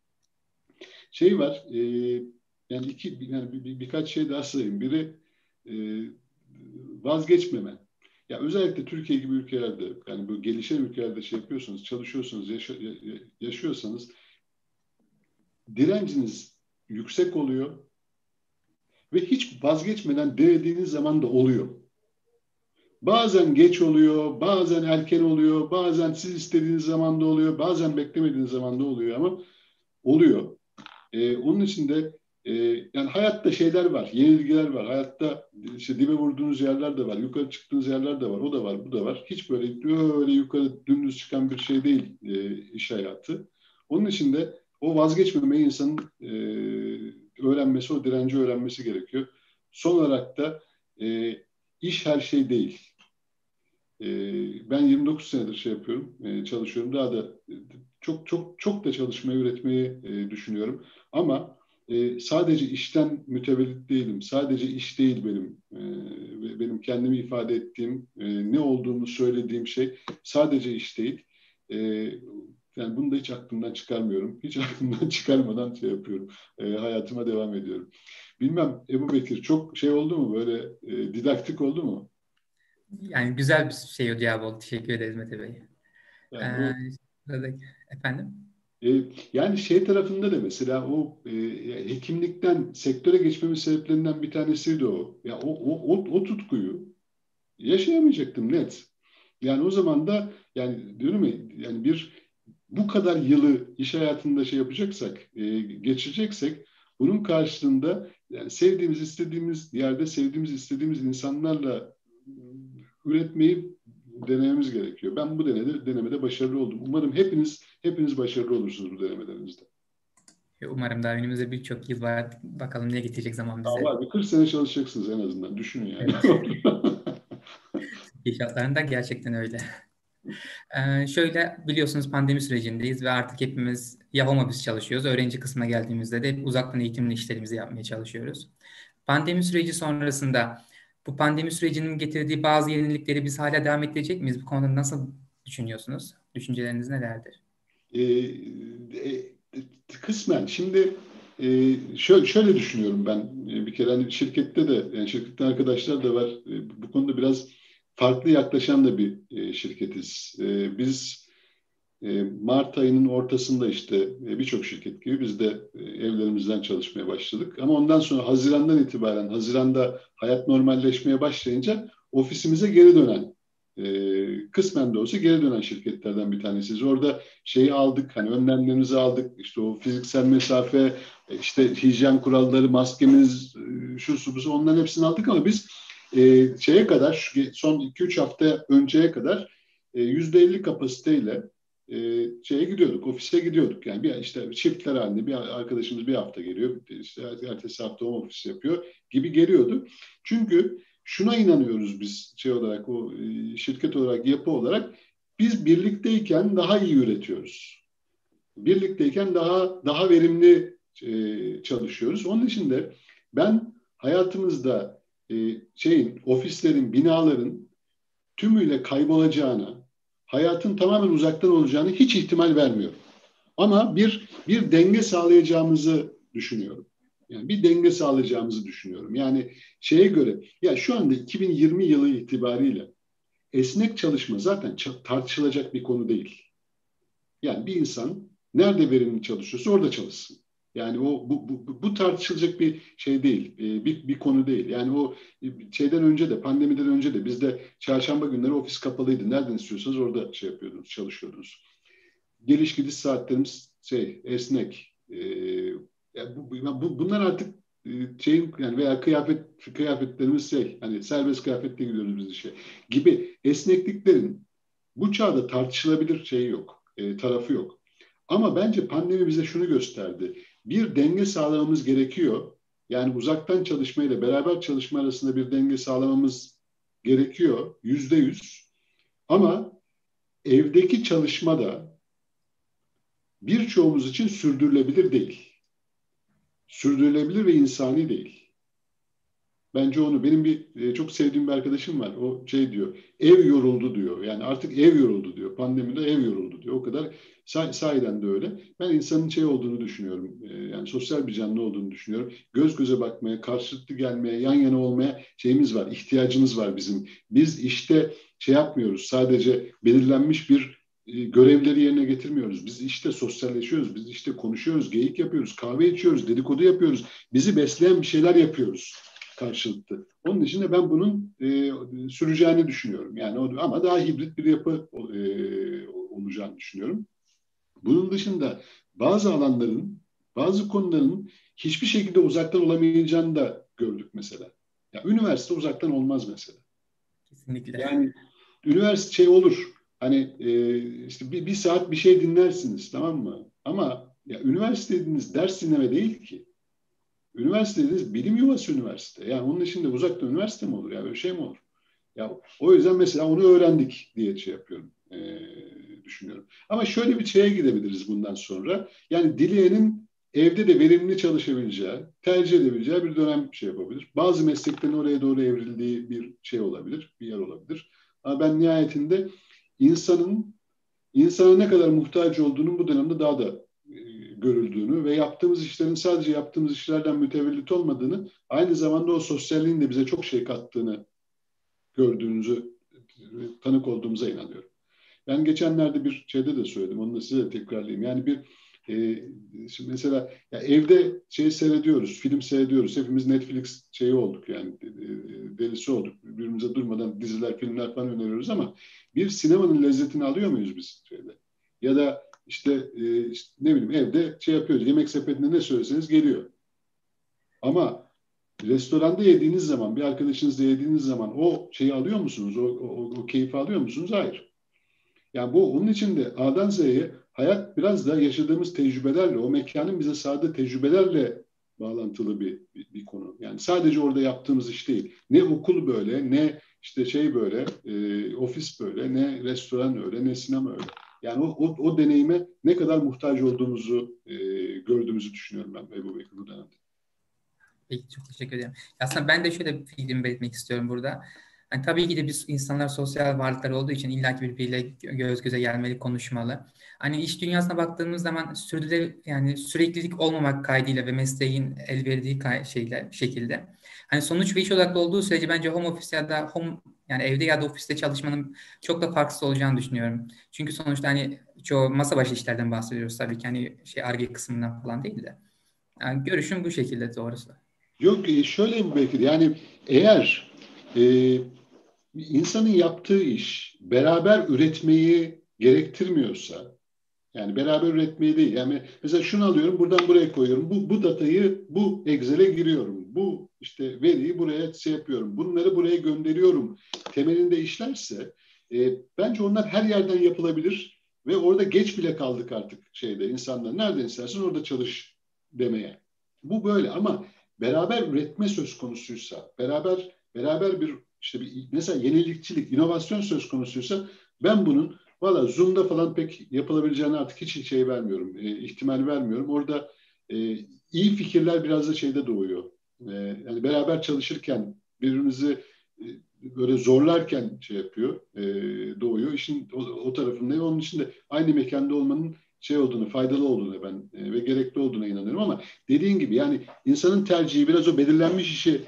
Şey var. E, yani iki yani bir, bir, birkaç şey daha sayayım. Biri e, vazgeçmeme. Ya özellikle Türkiye gibi ülkelerde yani bu gelişen ülkelerde şey yapıyorsanız, çalışıyorsanız, yaşa, yaşıyorsanız direnciniz yüksek oluyor ve hiç vazgeçmeden denediğiniz zaman da oluyor. Bazen geç oluyor, bazen erken oluyor, bazen siz istediğiniz zaman da oluyor, bazen beklemediğiniz zaman da oluyor ama oluyor. Ee, onun için de e, yani hayatta şeyler var, yenilgiler var. Hayatta işte dibe vurduğunuz yerler de var, yukarı çıktığınız yerler de var, o da var, bu da var. Hiç böyle böyle yukarı dümdüz çıkan bir şey değil e, iş hayatı. Onun için de o vazgeçmemeyi insanın e, öğrenmesi, o direnci öğrenmesi gerekiyor. Son olarak da e, iş her şey değil. E, ben yirmi dokuz senedir şey yapıyorum, e, çalışıyorum. Daha da e, çok çok çok da çalışmayı, üretmeyi e, düşünüyorum. Ama e, sadece işten mütevellit değilim. Sadece iş değil benim. E, benim kendimi ifade ettiğim, e, ne olduğunu söylediğim şey sadece iş değil. E, yani bunu da hiç aklımdan çıkarmıyorum. Hiç aklımdan çıkarmadan şey yapıyorum. E, hayatıma devam ediyorum. Bilmem Ebu Bekir çok şey oldu mu böyle e, didaktik oldu mu? Yani güzel bir şey cevap oldu. Teşekkür ederiz Mete Bey. Yani Ee, o sıradaki- efendim. e, yani şey tarafında da mesela o e, hekimlikten sektöre geçmemin sebeplerinden bir tanesiydi o. Ya o, o, o, o tutkuyu yaşayamayacaktım net. Yani o zaman da yani diyorum ya yani bir bu kadar yılı iş hayatında şey yapacaksak, e, geçireceksek bunun karşılığında yani sevdiğimiz, istediğimiz yerde sevdiğimiz, istediğimiz insanlarla e, üretmeyi denememiz gerekiyor. Ben bu denemede, denemede başarılı oldum. Umarım hepiniz hepiniz başarılı olursunuz bu denemelerinizde. Umarım daha önümüzde birçok yıl var. Bakalım ne getirecek zaman Daha bize. var bir kırk sene çalışacaksınız en azından. Düşünün yani. Evet. İnşaatlarında gerçekten öyle. Ee, şöyle biliyorsunuz pandemi sürecindeyiz ve artık hepimiz ya home office çalışıyoruz. Öğrenci kısmına geldiğimizde de hep uzaktan eğitimli işlerimizi yapmaya çalışıyoruz. Pandemi süreci sonrasında bu pandemi sürecinin getirdiği bazı yenilikleri biz hala devam ettirecek miyiz? Bu konuda nasıl düşünüyorsunuz? Düşünceleriniz nelerdir? E, e, kısmen. Şimdi e, şöyle, şöyle düşünüyorum ben. E, bir kere hani şirkette de, yani şirketten arkadaşlar da var. E, bu konuda biraz farklı yaklaşan da bir e, şirketiz. E, biz e, Mart ayının ortasında işte e, birçok şirket gibi biz de e, evlerimizden çalışmaya başladık. Ama ondan sonra Haziran'dan itibaren, Haziran'da hayat normalleşmeye başlayınca ofisimize geri dönen, e, kısmen de olsa geri dönen şirketlerden bir tanesiyiz. Orada şeyi aldık, hani önlemlerimizi aldık. İşte o fiziksel mesafe, e, işte hijyen kuralları, maskemiz, e, şu su bu su, onların hepsini aldık ama biz e, şeye kadar, şu son iki üç hafta önceye kadar e, yüzde elli kapasiteyle e, şeye gidiyorduk, ofise gidiyorduk. Yani bir işte çiftler halinde bir arkadaşımız bir hafta geliyor, işte ertesi hafta home office yapıyor gibi geliyordu. Çünkü şuna inanıyoruz biz şey olarak, o e, şirket olarak, yapı olarak biz birlikteyken daha iyi üretiyoruz. Birlikteyken daha daha verimli e, çalışıyoruz. Onun için de ben hayatımızda e, şeyin, ofislerin, binaların tümüyle kaybolacağına, hayatın tamamen uzaktan olacağını hiç ihtimal vermiyorum. Ama bir bir denge sağlayacağımızı düşünüyorum. Yani bir denge sağlayacağımızı düşünüyorum. Yani şeye göre, ya şu anda iki bin yirmi yılı itibariyle esnek çalışma zaten tartışılacak bir konu değil. Yani bir insan nerede verimli çalışıyorsa orada çalışsın. Yani o bu, bu, bu tartışılacak bir şey değil, e, bir, bir konu değil. Yani o e, şeyden önce de, pandemiden önce de bizde çarşamba günleri ofis kapalıydı. Nereden istiyorsanız orada şey yapıyordunuz, çalışıyordunuz. Geliş gidiş saatlerimiz şey esnek. E, ya bu, bu, bunlar artık e, şeyin yani veya kıyafet kıyafetlerimiz şey hani serbest kıyafetle gidiyoruz biz işe gibi esnekliklerin bu çağda tartışılabilir şeyi yok, e, tarafı yok. Ama bence pandemi bize şunu gösterdi. Bir denge sağlamamız gerekiyor. Yani uzaktan çalışma ile beraber çalışma arasında bir denge sağlamamız gerekiyor. Yüzde yüz. Ama evdeki çalışma da birçoğumuz için sürdürülebilir değil. Sürdürülebilir ve insani değil. Bence onu benim bir e, çok sevdiğim bir arkadaşım var. O şey diyor. Ev yoruldu diyor. Yani artık ev yoruldu diyor. Pandemide ev yoruldu diyor. O kadar sah- sahiden de öyle. Ben insanın şey olduğunu düşünüyorum. E, yani sosyal bir canlı olduğunu düşünüyorum. Göz göze bakmaya, karşılıklı gelmeye, yan yana olmaya şeyimiz var. İhtiyacımız var bizim. Biz işte şey yapmıyoruz. Sadece belirlenmiş bir e, görevleri yerine getirmiyoruz. Biz işte sosyalleşiyoruz. Biz işte konuşuyoruz, geyik yapıyoruz, kahve içiyoruz, dedikodu yapıyoruz. Bizi besleyen bir şeyler yapıyoruz karşılıklı. Onun için de ben bunun e, süreceğini düşünüyorum. Yani o, ama daha hibrit bir yapı e, olacağını düşünüyorum. Bunun dışında bazı alanların, bazı konuların hiçbir şekilde uzaktan olamayacağını da gördük mesela. Ya, üniversite uzaktan olmaz mesela. Kesinlikle. Yani üniversite şey olur. Hani e, işte bir, bir saat bir şey dinlersiniz, tamam mı? Ama ya üniversite dediğiniz ders dinleme değil ki. Üniversite dediğiniz bilim yuvası üniversite. Yani onun içinde uzaktan üniversite mi olur? Ya böyle şey mi olur? Ya o yüzden mesela onu öğrendik diye şey yapıyorum, e, düşünüyorum. Ama şöyle bir şeye gidebiliriz bundan sonra. Yani dileyenin evde de verimli çalışabileceği, tercih edebileceği bir dönem şey yapabilir. Bazı mesleklerin oraya doğru evrildiği bir şey olabilir, bir yer olabilir. Ama ben nihayetinde insanın insana ne kadar muhtaç olduğunun bu dönemde daha da e, görüldüğünü ve yaptığımız işlerin sadece yaptığımız işlerden mütevellit olmadığını, aynı zamanda o sosyalliğin de bize çok şey kattığını gördüğünüzü, tanık olduğumuza inanıyorum. Ben geçenlerde bir şeyde de söyledim, onu da size de tekrarlayayım. Yani bir e, şimdi mesela ya evde şey seyrediyoruz, film seyrediyoruz. Hepimiz Netflix şeyi olduk yani e, delisi olduk. Birbirimize durmadan diziler, filmler falan öneriyoruz ama bir sinemanın lezzetini alıyor muyuz biz şeyde? Ya da işte, e, işte ne bileyim evde şey yapıyoruz, yemek sepetinde ne söyleseniz geliyor. Ama restoranda yediğiniz zaman, bir arkadaşınızla yediğiniz zaman o şeyi alıyor musunuz? O, o, o keyfi alıyor musunuz? Hayır. Yani bu onun için de A'dan Z'ye hayat biraz da yaşadığımız tecrübelerle, o mekanın bize sağladığı tecrübelerle bağlantılı bir, bir, bir konu. Yani sadece orada yaptığımız iş değil. Ne okul böyle, ne işte şey böyle, e, ofis böyle, ne restoran öyle, ne sinema öyle. Yani o, o, o deneyime ne kadar muhtaç olduğumuzu e, gördüğümüzü düşünüyorum ben Ebu Bekir bu dönemde. Peki, çok teşekkür ederim. Aslında ben de şöyle bir fikrimi belirtmek istiyorum burada. Hani tabii ki de biz insanlar sosyal varlıklar olduğu için illaki birbiriyle göz göze gelmeli, konuşmalı. Hani iş dünyasına baktığımız zaman sürdürülebilir yani süreklilik olmamak kaydıyla ve mesleğin el verdiği kay- şeyle şekilde. Hani sonuç ve iş odaklı olduğu sürece bence home office ya da home yani evde ya da ofiste çalışmanın çok da farksız olacağını düşünüyorum. Çünkü sonuçta hani çoğu masa başı işlerden bahsediyoruz tabii ki hani şey Ar-Ge kısmından falan değil de. Yani görüşüm bu şekilde doğrusu. Yok e, şöyle mi belki de yani eğer e, insanın yaptığı iş beraber üretmeyi gerektirmiyorsa yani beraber üretmeyi değil. Yani mesela şunu alıyorum buradan buraya koyuyorum. Bu, bu datayı bu Excel'e giriyorum. Bu işte veriyi buraya şey yapıyorum. Bunları buraya gönderiyorum. Temelinde işlerse e, bence onlar her yerden yapılabilir ve orada geç bile kaldık artık şeyde insanlar. Nereden istersen orada çalış demeye. Bu böyle ama beraber üretme söz konusuysa, beraber beraber bir işte bir mesela yenilikçilik, inovasyon söz konusuysa ben bunun valla Zoom'da falan pek yapılabileceğini artık hiç şey vermiyorum, e, ihtimal vermiyorum. Orada e, iyi fikirler biraz da şeyde doğuyor. E, yani beraber çalışırken birbirimizi e, böyle zorlarken şey yapıyor, e, doğuyor. İşin o, o tarafında. Onun için de aynı mekanda olmanın şey olduğunu, faydalı olduğunu ben e, ve gerekli olduğuna inanıyorum ama dediğin gibi yani insanın tercihi biraz o belirlenmiş işi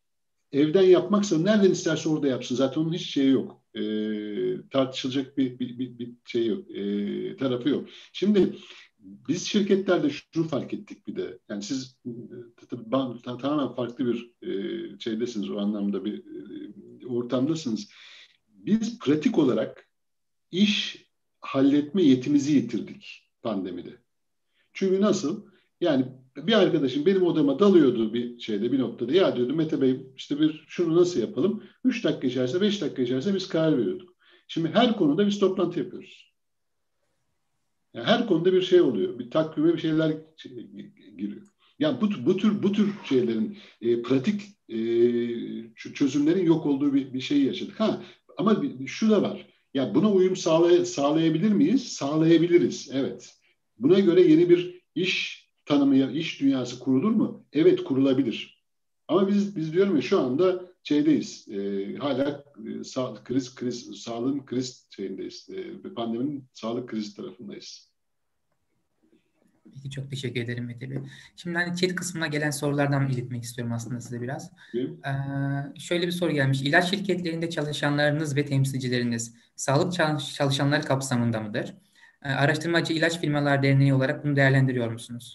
evden yapmaksa nereden isterse orada yapsın. Zaten onun hiç şeyi yok. E, tartışılacak bir, bir, bir, bir şey yok. E, tarafı yok. Şimdi biz şirketlerde şunu fark ettik bir de. Yani siz e, tamamen farklı bir e, şeydesiniz, o anlamda bir e, ortamdasınız. Biz pratik olarak iş halletme yetimizi yitirdik pandemide. Çünkü nasıl? Yani bir arkadaşım benim odama dalıyordu bir şeyde, bir noktada. Ya diyordu Mete Bey, işte bir şunu nasıl yapalım? Üç dakika içerisinde, beş dakika içerisinde biz karar veriyorduk. Şimdi her konuda biz toplantı yapıyoruz. Yani her konuda bir şey oluyor. Bir takvime bir şeyler giriyor. Yani bu, bu tür bu tür şeylerin e, pratik e, çözümlerin yok olduğu bir, bir şeyi yaşadık. Ha, ama bir, şu da var. Ya buna uyum sağlay sağlayabilir miyiz? Sağlayabiliriz. Evet. Buna göre yeni bir iş tanımı, iş dünyası kurulur mu? Evet, kurulabilir. Ama biz biz diyorum ya, şu anda şeydeyiz. E, hala e, sağ, kriz kriz sağlığın kriz şeyindeyiz. E, pandeminin sağlık krizi tarafındayız. Peki, çok teşekkür ederim Mete Bey. Şimdi hani chat kısmına gelen sorulardan iletmek istiyorum aslında size biraz. Ee, şöyle bir soru gelmiş. İlaç şirketlerinde çalışanlarınız ve temsilcileriniz sağlık çalışanları kapsamında mıdır? Ee, Araştırmacı İlaç Firmalar Derneği olarak bunu değerlendiriyor musunuz?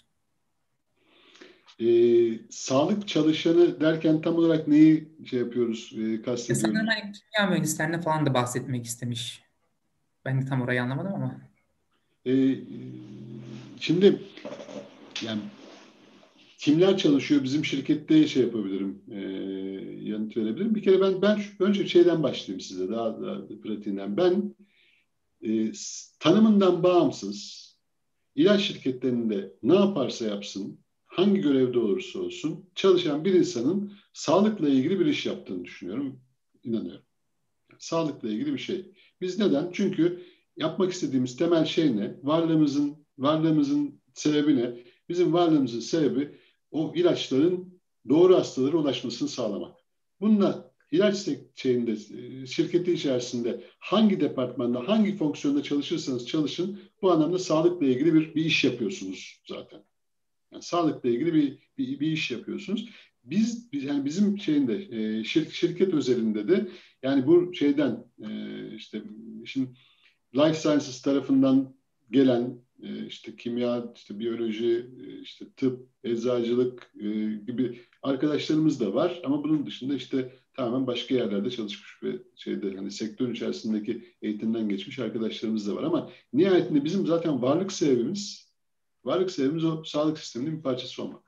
Ee, sağlık çalışanı derken tam olarak neyi şey yapıyoruz, e, kastediyoruz? Sanırım hani kimya mühendislerine falan da bahsetmek istemiş. Ben de tam orayı anlamadım ama. Ee, şimdi yani kimler çalışıyor bizim şirkette şey yapabilirim, e, yanıt verebilirim. Bir kere ben ben şu, önce şeyden başlayayım size, daha, daha pratiğinden. Ben e, tanımından bağımsız ilaç şirketlerinde ne yaparsa yapsın, hangi görevde olursa olsun çalışan bir insanın sağlıkla ilgili bir iş yaptığını düşünüyorum, inanıyorum. Sağlıkla ilgili bir şey. Biz neden? Çünkü yapmak istediğimiz temel şey ne? Varlığımızın varlığımızın sebebi ne? Bizim varlığımızın sebebi o ilaçların doğru hastalara ulaşmasını sağlamak. Bununla ilaç şeyinde, şirketi içerisinde hangi departmanda, hangi fonksiyonda çalışırsanız çalışın, bu anlamda sağlıkla ilgili bir, bir iş yapıyorsunuz zaten. Yani sağlıkla ilgili bir, bir, bir iş yapıyorsunuz. Biz, biz yani bizim şeyinde e, şir, şirket özelinde de yani bu şeyden e, işte şimdi Life Sciences tarafından gelen e, işte kimya, işte biyoloji, e, işte tıp, eczacılık e, gibi arkadaşlarımız da var. Ama bunun dışında işte tamamen başka yerlerde çalışmış ve şeyde hani sektörün içerisindeki eğitimden geçmiş arkadaşlarımız da var. Ama nihayetinde bizim zaten varlık sebebimiz Varlık sebebimiz o sağlık sisteminin bir parçası olmak.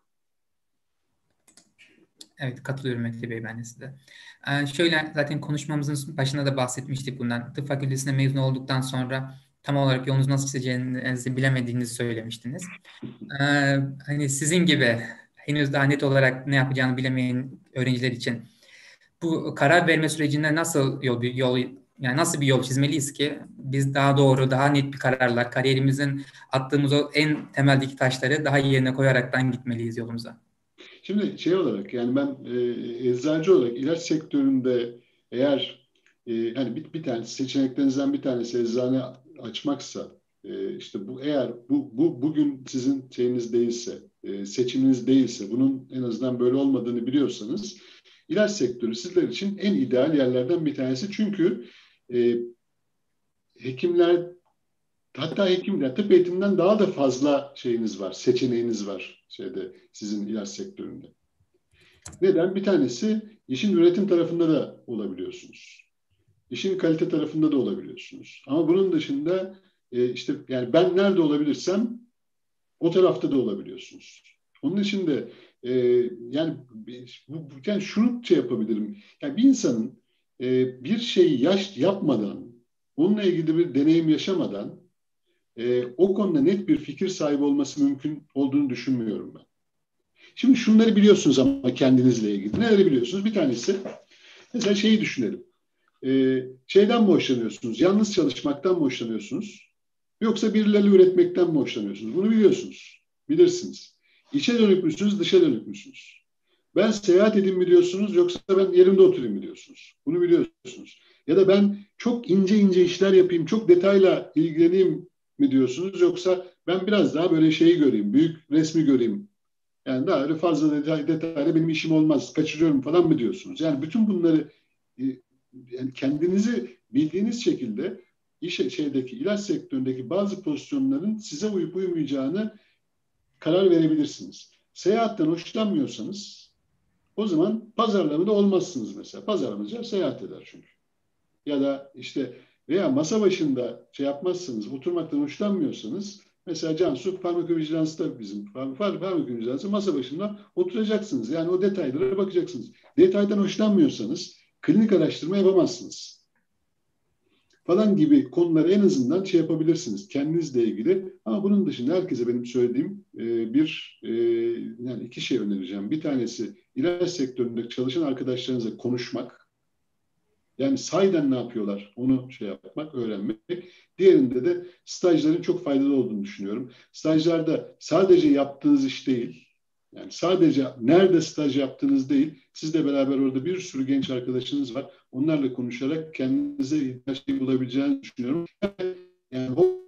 Evet, katılıyorum Mete Bey, ben de size. Ee, şöyle, zaten konuşmamızın başında da bahsetmiştik bundan. Tıp fakültesine mezun olduktan sonra tam olarak yolunuzu nasıl çizeceğinizi bilemediğinizi söylemiştiniz. Ee, hani sizin gibi henüz daha net olarak ne yapacağını bilemeyen öğrenciler için bu karar verme sürecinde nasıl yol, yol yani nasıl bir yol çizmeliyiz ki biz daha doğru, daha net bir kararlar, kariyerimizin attığımız o en temeldeki taşları daha yerine koyaraktan gitmeliyiz yolumuza. Şimdi şey olarak yani ben e, eczacı olarak ilaç sektöründe eğer e, hani bir, bir tanesi seçeneklerinizden bir tanesi eczane açmaksa e, işte bu eğer bu, bu bugün sizin şeyiniz değilse e, seçiminiz değilse bunun en azından böyle olmadığını biliyorsanız ilaç sektörü sizler için en ideal yerlerden bir tanesi. Çünkü e, hekimler hatta hekimler tıp eğitiminden daha da fazla şeyiniz var, seçeneğiniz var şeyde sizin ilaç sektöründe. Neden? Bir tanesi işin üretim tarafında da olabiliyorsunuz. İşin kalite tarafında da olabiliyorsunuz. Ama bunun dışında e, işte yani ben nerede olabilirsem o tarafta da olabiliyorsunuz. Onun için de e, yani, bu, yani şunu şey yapabilirim. Yani bir insanın e, bir şeyi yaş yapmadan, onunla ilgili bir deneyim yaşamadan e, o konuda net bir fikir sahibi olması mümkün olduğunu düşünmüyorum ben. Şimdi şunları biliyorsunuz ama kendinizle ilgili. Neleri biliyorsunuz? Bir tanesi mesela şeyi düşünelim. Ee, şeyden mi hoşlanıyorsunuz? Yalnız çalışmaktan mı hoşlanıyorsunuz? Yoksa birileriyle üretmekten mi hoşlanıyorsunuz? Bunu biliyorsunuz. Bilirsiniz. İçe dönük müsünüz, dışa dönük müsünüz? Ben seyahat edeyim mi diyorsunuz, yoksa ben yerimde oturayım mı diyorsunuz? Bunu biliyorsunuz. Ya da ben çok ince ince işler yapayım, çok detayla ilgileneyim mi diyorsunuz? Yoksa ben biraz daha böyle şeyi göreyim, büyük resmi göreyim. Yani daha öyle fazla detay, detayla benim işim olmaz, kaçırıyorum falan mı diyorsunuz? Yani bütün bunları e, yani kendinizi bildiğiniz şekilde iş şeydeki ilaç sektöründeki bazı pozisyonların size uyup uymayacağını karar verebilirsiniz. Seyahatten hoşlanmıyorsanız o zaman pazarlamada olmazsınız mesela. Pazarlamacılar seyahat eder çünkü. Ya da işte veya masa başında şey yapmazsanız, oturmaktan hoşlanmıyorsanız mesela Cansu farmakovijilansta bizim farmakovijilansta masa başında oturacaksınız. Yani o detaylara bakacaksınız. Detaydan hoşlanmıyorsanız klinik araştırma yapamazsınız. Falan gibi konuları en azından şey yapabilirsiniz kendinizle ilgili. Ama bunun dışında herkese benim söylediğim e, bir e, yani iki şey önereceğim. Bir tanesi ilaç sektöründe çalışan arkadaşlarınızla konuşmak. Yani sahiden ne yapıyorlar onu şey yapmak, öğrenmek. Diğerinde de stajların çok faydalı olduğunu düşünüyorum. Stajlarda sadece yaptığınız iş değil, yani sadece nerede staj yaptığınız değil, sizle beraber orada bir sürü genç arkadaşınız var. Onlarla konuşarak kendinize ihtiyaç bulabileceğinizi düşünüyorum. Yani o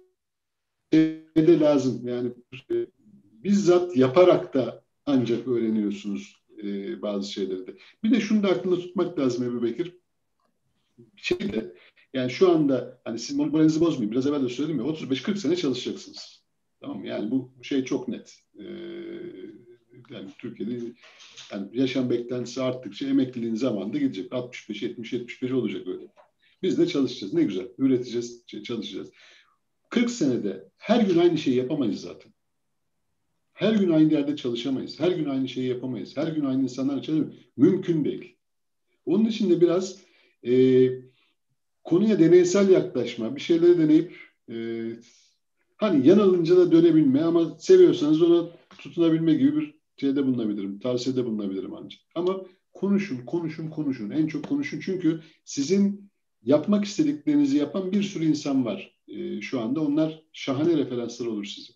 de lazım. Yani e, bizzat yaparak da ancak öğreniyorsunuz e, bazı şeyleri de. Bir de şunu da aklında tutmak lazım Ebu Bekir. Şeyde, yani şu anda hani siz moralinizi bozmayın. Biraz evvel de söyledim ya otuz beş kırk sene çalışacaksınız. Tamam mı? Yani bu şey çok net. Ee, yani Türkiye'de yani yaşam beklentisi arttıkça emekliliğin zamanında gidecek. altmış beş yetmiş yetmiş beş olacak öyle. Biz de çalışacağız. Ne güzel. Üreteceğiz, çalışacağız. kırk senede her gün aynı şeyi yapamayız zaten. Her gün aynı yerde çalışamayız. Her gün aynı şeyi yapamayız. Her gün aynı insanlarla çalışamayız. Mümkün değil. Onun için de biraz e, konuya deneysel yaklaşma, bir şeyleri deneyip e, hani yanılınca da dönebilme ama seviyorsanız ona tutunabilme gibi bir şeyde bulunabilirim, tavsiyede bulunabilirim ancak. Ama konuşun, konuşun, konuşun. En çok konuşun çünkü sizin yapmak istediklerinizi yapan bir sürü insan var e, şu anda. Onlar şahane referanslar olur size.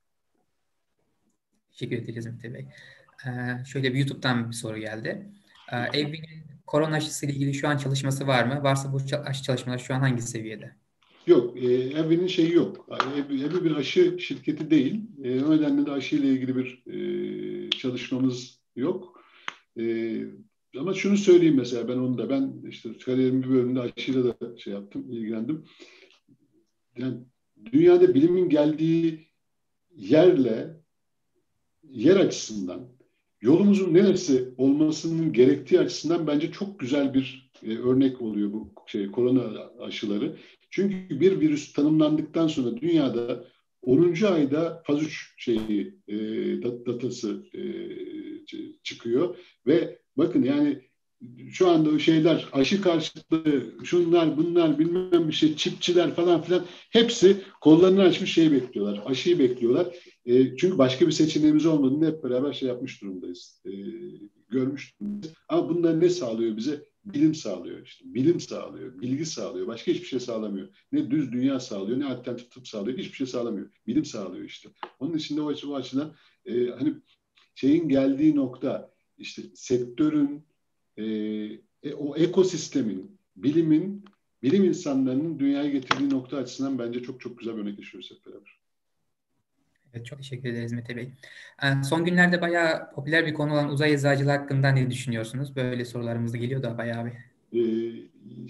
Teşekkür ederiz Mete Bey. Ee, şöyle bir YouTube'dan bir soru geldi. Ee, Evvin'in korona aşısı ile ilgili şu an çalışması var mı? Varsa bu aşı çalışmaları şu an hangi seviyede? Yok, e, Evvi'nin şeyi yok. Evvi, Evvi bir aşı şirketi değil. E, o nedenle de aşı ile ilgili bir e, çalışmamız yok. E, ama şunu söyleyeyim mesela ben onu da ben işte kariyerimin bir bölümünde aşıyla da şey yaptım, ilgilendim. Yani dünyada bilimin geldiği yerle yer açısından yolumuzun neresi olmasının gerektiği açısından bence çok güzel bir e, örnek oluyor bu şey korona aşıları. Çünkü bir virüs tanımlandıktan sonra dünyada onuncu ayda faz üç şeyi e, datası e, çıkıyor ve bakın yani şu anda o şeyler aşı karşıtlığı şunlar bunlar bilmem bir şey çipçiler falan filan hepsi kollarını açmış şeyi bekliyorlar. Aşıyı bekliyorlar. E, çünkü başka bir seçeneğimiz olmadığını hep beraber şey yapmış durumdayız. E, görmüş durumdayız. Ama bunlar ne sağlıyor bize? Bilim sağlıyor işte. Bilim sağlıyor. Bilgi sağlıyor. Başka hiçbir şey sağlamıyor. Ne düz dünya sağlıyor, ne alternatif tıp sağlıyor. Hiçbir şey sağlamıyor. Bilim sağlıyor işte. Onun için de o, açı, o açıdan e, hani şeyin geldiği nokta işte sektörün e, e, o ekosistemin, bilimin, bilim insanlarının dünyaya getirdiği nokta açısından bence çok çok güzel bir örnek yaşıyoruz hep beraber. Evet, çok teşekkür ederiz Mete Bey. Ee, son günlerde bayağı popüler bir konu olan uzay eczacılığı hakkında ne düşünüyorsunuz? Böyle sorularımız da geliyor da bayağı bir. Ee,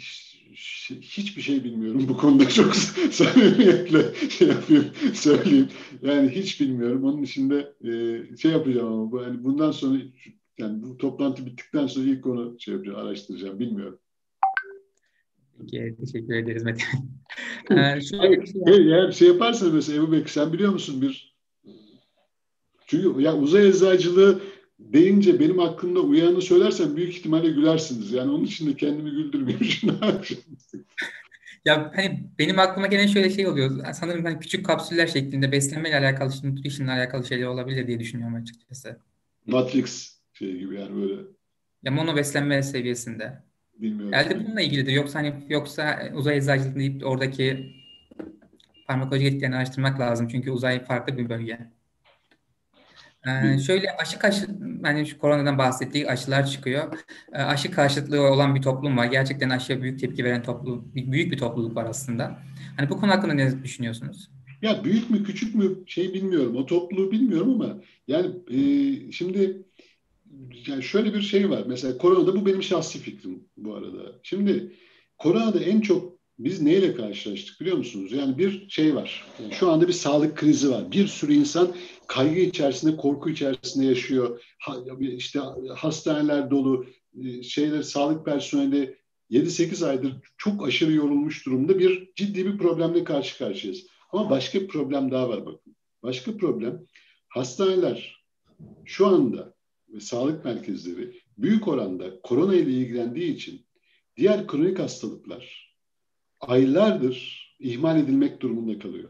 hiçbir şey bilmiyorum bu konuda çok samimiyetle şey yapayım, söyleyeyim. Yani hiç bilmiyorum. Onun için de e, şey yapacağım ama bu, yani bundan sonra yani bu toplantı bittikten sonra ilk onu şey yapacağım, araştıracağım. Bilmiyorum. Peki, teşekkür ederiz Mete Bey. Ee, şöyle bir şey Eğer şey yaparsanız mesela Ebu Bekir sen biliyor musun bir çünkü ya uzay eczacılığı deyince benim aklımda uyanı söylersem büyük ihtimalle gülersiniz. Yani onun için de kendimi güldürmeyeyim. Ya hani benim aklıma gelen şöyle şey oluyor. Sanırım hani küçük kapsüller şeklinde beslenmeyle alakalı, nutrition'la alakalı şeyler olabilir diye düşünüyorum açıkçası. Matrix şey gibi yani böyle Ya mono beslenme seviyesinde. bilmiyorum. Herhalde bununla ilgilidir. Yoksa hani yoksa uzay eczacılığı deyip oradaki farmakoloji etkilerini araştırmak lazım. Çünkü uzay farklı bir bölge. Ee, şöyle aşı karşı, hani şu koronadan bahsettiği aşılar çıkıyor. Ee, aşı karşıtlığı olan bir toplum var. Gerçekten aşıya büyük tepki veren topluluk, büyük bir topluluk var aslında. Hani bu konu hakkında ne düşünüyorsunuz? Ya büyük mü küçük mü şey bilmiyorum. O topluluğu bilmiyorum ama yani e, şimdi yani şöyle bir şey var. Mesela koronada bu benim şahsi fikrim bu arada. Şimdi koronada en çok biz neyle karşılaştık biliyor musunuz? Yani bir şey var. Yani şu anda bir sağlık krizi var. Bir sürü insan kaygı içerisinde, korku içerisinde yaşıyor. Ha, işte hastaneler dolu, şeyler, sağlık personeli yedi sekiz aydır çok aşırı yorulmuş durumda, bir ciddi bir problemle karşı karşıyayız. Ama başka bir problem daha var bakın. Başka problem, hastaneler şu anda ve sağlık merkezleri büyük oranda korona ile ilgilendiği için diğer kronik hastalıklar aylardır ihmal edilmek durumunda kalıyor.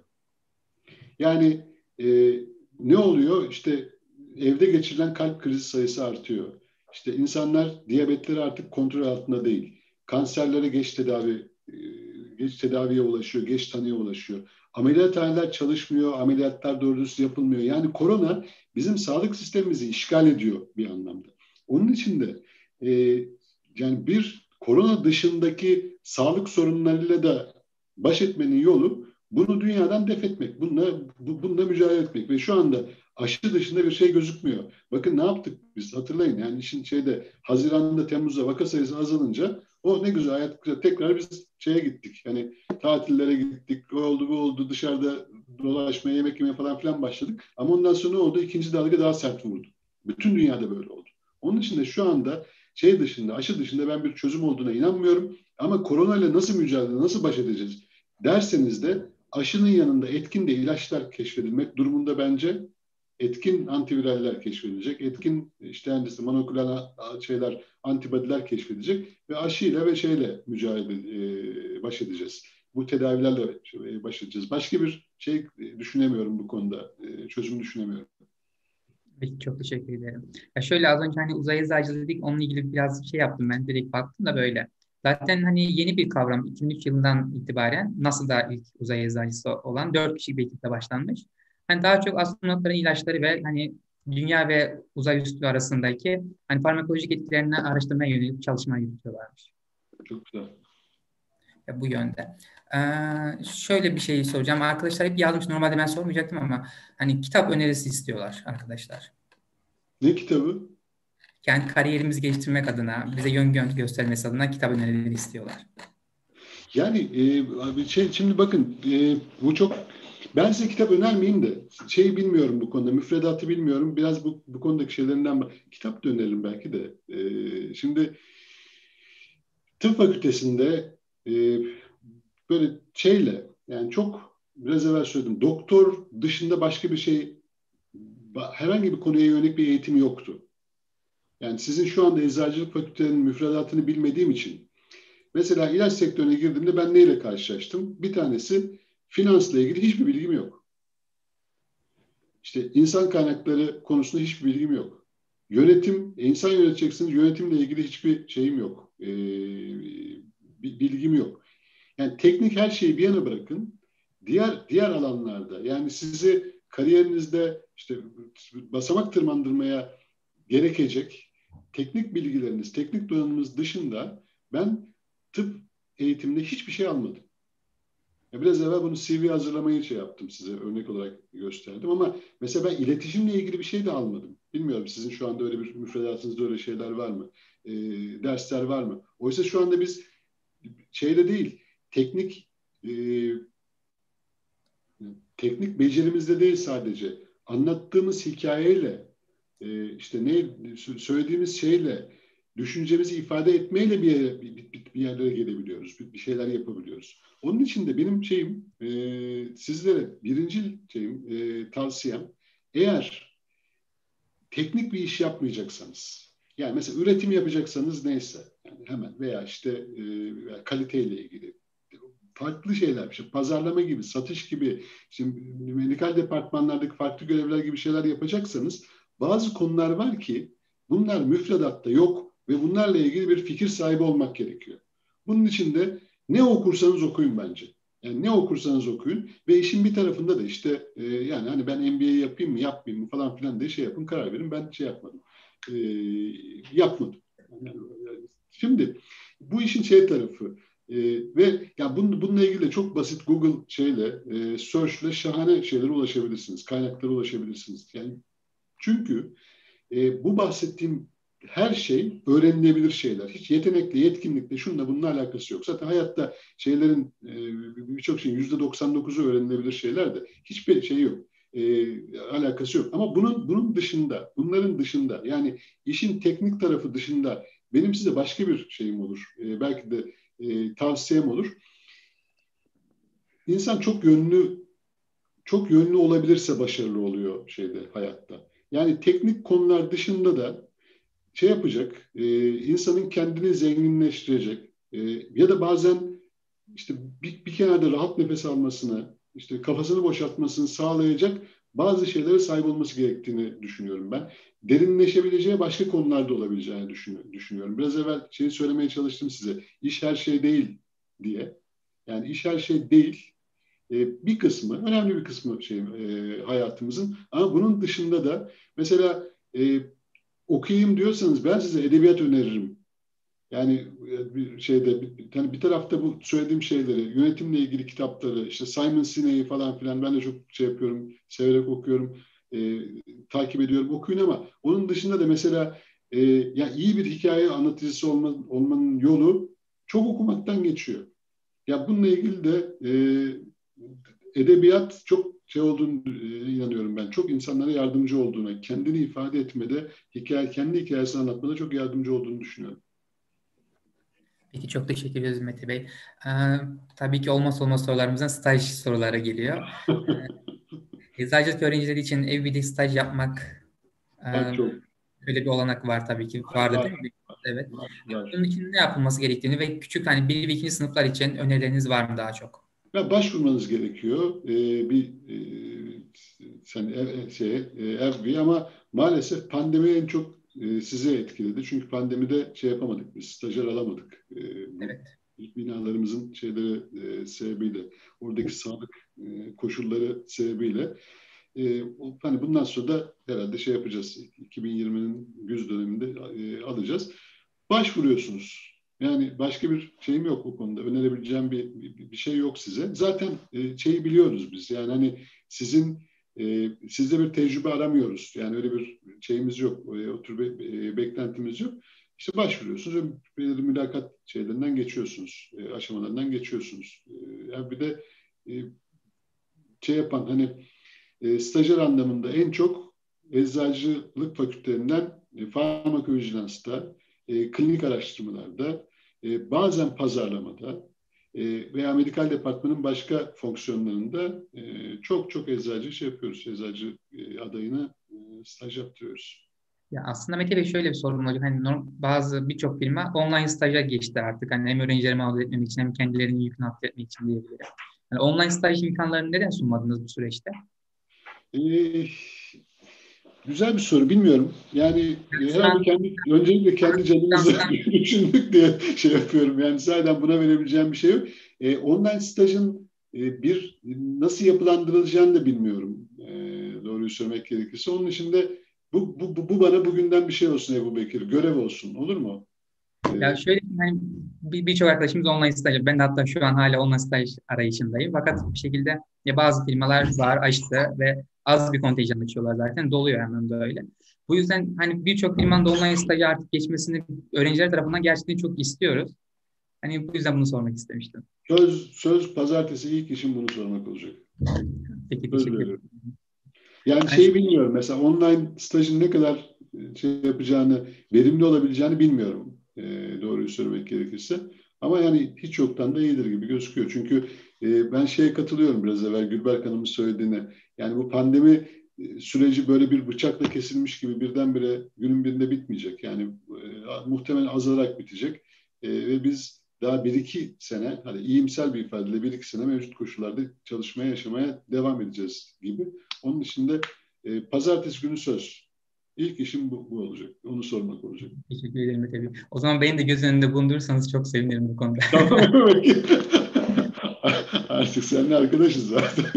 Yani e, ne oluyor? İşte evde geçirilen kalp krizi sayısı artıyor. İşte insanlar diyabetleri artık kontrol altında değil. Kanserlere geç tedavi e, geç tedaviye ulaşıyor, geç tanıya ulaşıyor. Ameliyathaneler çalışmıyor, ameliyatlar doğru düzgün yapılmıyor. Yani korona bizim sağlık sistemimizi işgal ediyor bir anlamda. Onun için de e, yani bir korona dışındaki sağlık sorunlarıyla da baş etmenin yolu bunu dünyadan def etmek, bununla, bu, bununla mücadele etmek ve şu anda aşı dışında bir şey gözükmüyor. Bakın ne yaptık biz, hatırlayın. Yani işin şeyde Haziran'da, Temmuz'da vaka sayısı azalınca o ne güzel hayat güzel. Tekrar biz şeye gittik. Yani tatillere gittik, o oldu bu oldu, dışarıda dolaşmaya, yemek yemeye falan filan başladık. Ama ondan sonra ne oldu? İkinci dalga daha sert vurdu. Bütün dünyada böyle oldu. Onun için de şu anda şey dışında, aşı dışında ben bir çözüm olduğuna inanmıyorum. Ama koronayla nasıl mücadele, nasıl baş edeceğiz derseniz de aşının yanında etkin de ilaçlar keşfedilmek durumunda bence. Etkin antiviraller keşfedilecek, etkin işte endüstri, monoklonal şeyler, antibodiler keşfedilecek ve aşıyla ve şeyle mücadele e, baş edeceğiz. Bu tedavilerle baş edeceğiz. Başka bir şey düşünemiyorum bu konuda, e, çözüm düşünemiyorum. Peki, çok teşekkür ederim. Ya şöyle az önce hani uzay eczacılığı dedik, onunla ilgili biraz şey yaptım, ben direkt baktım da böyle. Zaten hani yeni bir kavram, iki bin üç yılından itibaren NASA'da ilk uzay eczacısı olan dört kişilik bir ekiple başlanmış. Hani daha çok astronotların ilaçları ve hani dünya ve uzay üstü arasındaki hani farmakolojik etkilerini araştırmaya yönelik çalışma yürütüyorlarmış. Çok güzel. Ya bu yönde. Ee, şöyle bir şey soracağım. Arkadaşlar hep yazmış. Normalde ben sormayacaktım ama hani kitap önerisi istiyorlar arkadaşlar. Ne kitabı? Yani kariyerimizi geliştirmek adına, bize yön gö- göstermesi adına kitap önerileri istiyorlar. Yani e, şey, şimdi bakın e, bu çok, ben size kitap önermeyeyim de şeyi bilmiyorum bu konuda, müfredatı bilmiyorum. Biraz bu, bu konudaki şeylerinden kitap da öneririm belki de. E, şimdi tıp fakültesinde e, böyle şeyle, yani çok biraz evvel söyledim, doktor dışında başka bir şey, herhangi bir konuya yönelik bir eğitim yoktu. Yani sizin şu anda eczacılık fakültelerinin müfredatını bilmediğim için, mesela ilaç sektörüne girdiğimde ben neyle karşılaştım? Bir tanesi, finansla ilgili hiçbir bilgim yok. İşte insan kaynakları konusunda hiçbir bilgim yok. Yönetim, insan yöneteceksiniz, yönetimle ilgili hiçbir şeyim yok. Ee, bilgim yok. Yani teknik her şeyi bir yana bırakın. Diğer diğer alanlarda, yani sizi kariyerinizde işte basamak tırmandırmaya gerekecek teknik bilgileriniz, teknik donanımınız dışında ben tıp eğitiminde hiçbir şey almadım. Ya biraz evvel bunu C V hazırlamayı şey yaptım, size örnek olarak gösterdim ama mesela ben iletişimle ilgili bir şey de almadım. Bilmiyorum sizin şu anda öyle bir müfredatınızda öyle şeyler var mı? E, dersler var mı? Oysa şu anda biz şeyle değil, teknik e, teknik becerimizde değil, sadece anlattığımız hikayeyle, e, işte ne söylediğimiz şeyle, düşüncemizi ifade etmeyle bir, yere, bir, bir yerlere gelebiliyoruz, bir, bir şeyler yapabiliyoruz. Onun için de benim şeyim, e, sizlere birinci şeyim, e, tavsiyem, eğer teknik bir iş yapmayacaksanız, yani mesela üretim yapacaksanız neyse, yani hemen, veya işte e, kaliteyle ilgili farklı şeyler, işte pazarlama gibi, satış gibi, şimdi medikal departmanlardaki farklı görevler gibi şeyler yapacaksanız, bazı konular var ki bunlar müfredatta yok ve bunlarla ilgili bir fikir sahibi olmak gerekiyor. Bunun için de ne okursanız okuyun bence. Yani ne okursanız okuyun ve işin bir tarafında da işte e, yani hani ben M B A yapayım mı yapmayayım mı falan filan diye şey yapın, karar verin. Ben şey yapmadım. E, yapmadım. Yani, şimdi bu işin şey tarafı, e, ve ya bunun, bununla ilgili de çok basit Google şeyle, e, search'le şahane şeylere ulaşabilirsiniz. Kaynaklara ulaşabilirsiniz. Yani çünkü e, bu bahsettiğim her şey öğrenilebilir şeyler. Hiç yetenekle, yetkinlikle, şununla bununla alakası yok. Zaten hayatta şeylerin e, birçok şeyin yüzde doksan dokuzu öğrenilebilir şeyler de hiçbir şey yok. E, alakası yok. Ama bunun bunun dışında, bunların dışında, yani işin teknik tarafı dışında benim size başka bir şeyim olur. E, belki de e, tavsiyem olur. İnsan çok yönlü çok yönlü olabilirse başarılı oluyor şeyde, hayatta. Yani teknik konular dışında da şey yapacak, e, insanın kendini zenginleştirecek e, ya da bazen işte bir, bir kenarda rahat nefes almasını, işte kafasını boşaltmasını sağlayacak bazı şeylere sahip olması gerektiğini düşünüyorum ben. Derinleşebileceği başka konularda olabileceğini düşünüyorum. Biraz evvel şeyi söylemeye çalıştım size. İş her şey değil diye. Yani iş her şey değil. E, bir kısmı, önemli bir kısmı şey e, hayatımızın. Ama bunun dışında da mesela e, okuyayım diyorsanız ben size edebiyat öneririm. Yani bir şeyde bir, yani bir tarafta bu söylediğim şeyleri, yönetimle ilgili kitapları, işte Simon Sinek'i falan filan ben de çok şey yapıyorum, severek okuyorum, e, takip ediyorum, okuyun ama onun dışında da mesela e, ya iyi bir hikaye anlatıcısı olma, olmanın yolu çok okumaktan geçiyor. Ya bununla ilgili de e, edebiyat çok şey olduğunu e, inanıyorum ben. Çok insanlara yardımcı olduğuna, kendini ifade etmede, hikaye, kendi hikayesini anlatmada çok yardımcı olduğunu düşünüyorum. Peki çok teşekkür ederiz Mete Bey. Ee, tabii ki olmazsa olmaz sorularımızdan staj soruları geliyor. Ee, eczacılık öğrencileri için ev bir de staj yapmak e, Bak çok öyle bir olanak var tabii ki. Vardı var, değil mi? Evet. var, var. Bunun için ne yapılması gerektiğini ve küçük hani bir ve ikinci sınıflar için önerileriniz var mı daha çok? Ya başvurmanız gerekiyor. Ee, bir e, sen ev, şey, e, ev bir ama maalesef pandemi en çok e, sizi etkiledi. Çünkü pandemide şey yapamadık, biz stajyer alamadık. E, bu Evet. binalarımızın şeyleri e, sebebiyle, oradaki sağlık e, koşulları sebebiyle. E, o, hani bundan sonra da herhalde şey yapacağız. iki bin yirminin güz döneminde e, alacağız. Başvuruyorsunuz. Yani başka bir şeyim yok bu konuda. Önerebileceğim bir, bir, bir şey yok size. Zaten e, şeyi biliyoruz biz. Yani hani sizin e, sizde bir tecrübe aramıyoruz. Yani öyle bir şeyimiz yok. E, o tür bir e, beklentimiz yok. İşte başvuruyorsunuz ve belirli mülakat şeylerinden geçiyorsunuz. E, aşamalarından geçiyorsunuz. E, yani bir de e, şey yapan hani e, stajyer anlamında en çok eczacılık fakültelerinden e, farmakovijilansta, e, klinik araştırmalarda, e, bazen pazarlamada e, veya medikal departmanın başka fonksiyonlarında e, çok çok eczacı şey yapıyoruz. Eczacı e, adayına e, staj yaptırıyoruz. Ya aslında Mete Bey şöyle bir sorun olacak. Hani norm- bazı birçok firma online staja geçti artık. Hani hem öğrencileri mağdur etmemek için hem kendilerinin yükünü hafifletmek için diyebilirim. Yani online staj imkanlarını neden sunmadınız bu süreçte? E, Güzel bir soru, bilmiyorum. Yani Yani e, şu herhalde an kendi, öncelikle kendi canımızı finanstan düşündük diye şey yapıyorum. Yani zaten buna verebileceğim bir şey yok. E, online stajın e, bir nasıl yapılandırılacağını da bilmiyorum. E, doğruyu söylemek gerekirse. Onun için de bu, bu, bu, bu bana bugünden bir şey olsun Ebu Bekir. Görev olsun. Olur mu? ya E, şöyle hani bir- birçok arkadaşımız online staj. Ben de hatta şu an hala online staj arayışındayım. Fakat bir şekilde ya bazı firmalar var açtı ve az bir kontenjan açıyorlar zaten. Doluyor hemen de öyle. Bu yüzden hani birçok firmanın da online stajı artık geçmesini öğrenciler tarafından gerçekten çok istiyoruz. Hani bu yüzden bunu sormak istemiştim. söz, söz pazartesi ilk işim bunu sormak olacak. Peki Söz teşekkür ederim. veriyorum. Yani Yani şeyi bilmiyorum. Mesela online stajın ne kadar e, şey yapacağını, verimli olabileceğini bilmiyorum. E, doğruyu söylemek gerekirse. Ama yani hiç yoktan da iyidir gibi gözüküyor. Çünkü e, ben şeye katılıyorum biraz evvel Gülberk Hanım'ın söylediğine. Yani bu pandemi e, süreci böyle bir bıçakla kesilmiş gibi birdenbire günün birinde bitmeyecek. Yani e, muhtemelen azalarak bitecek. E, ve biz daha bir iki sene, hani iyimser bir ifadeyle bir iki sene mevcut koşullarda çalışmaya, yaşamaya devam edeceğiz gibi. Onun dışında e, pazartesi günü söz. İlk işim bu, bu olacak. Onu sormak olacak. teşekkür ederim tabii. O zaman beni de göz önünde bulundurursanız çok sevinirim bu konuda. Tamam peki. Artık seninle arkadaşız zaten.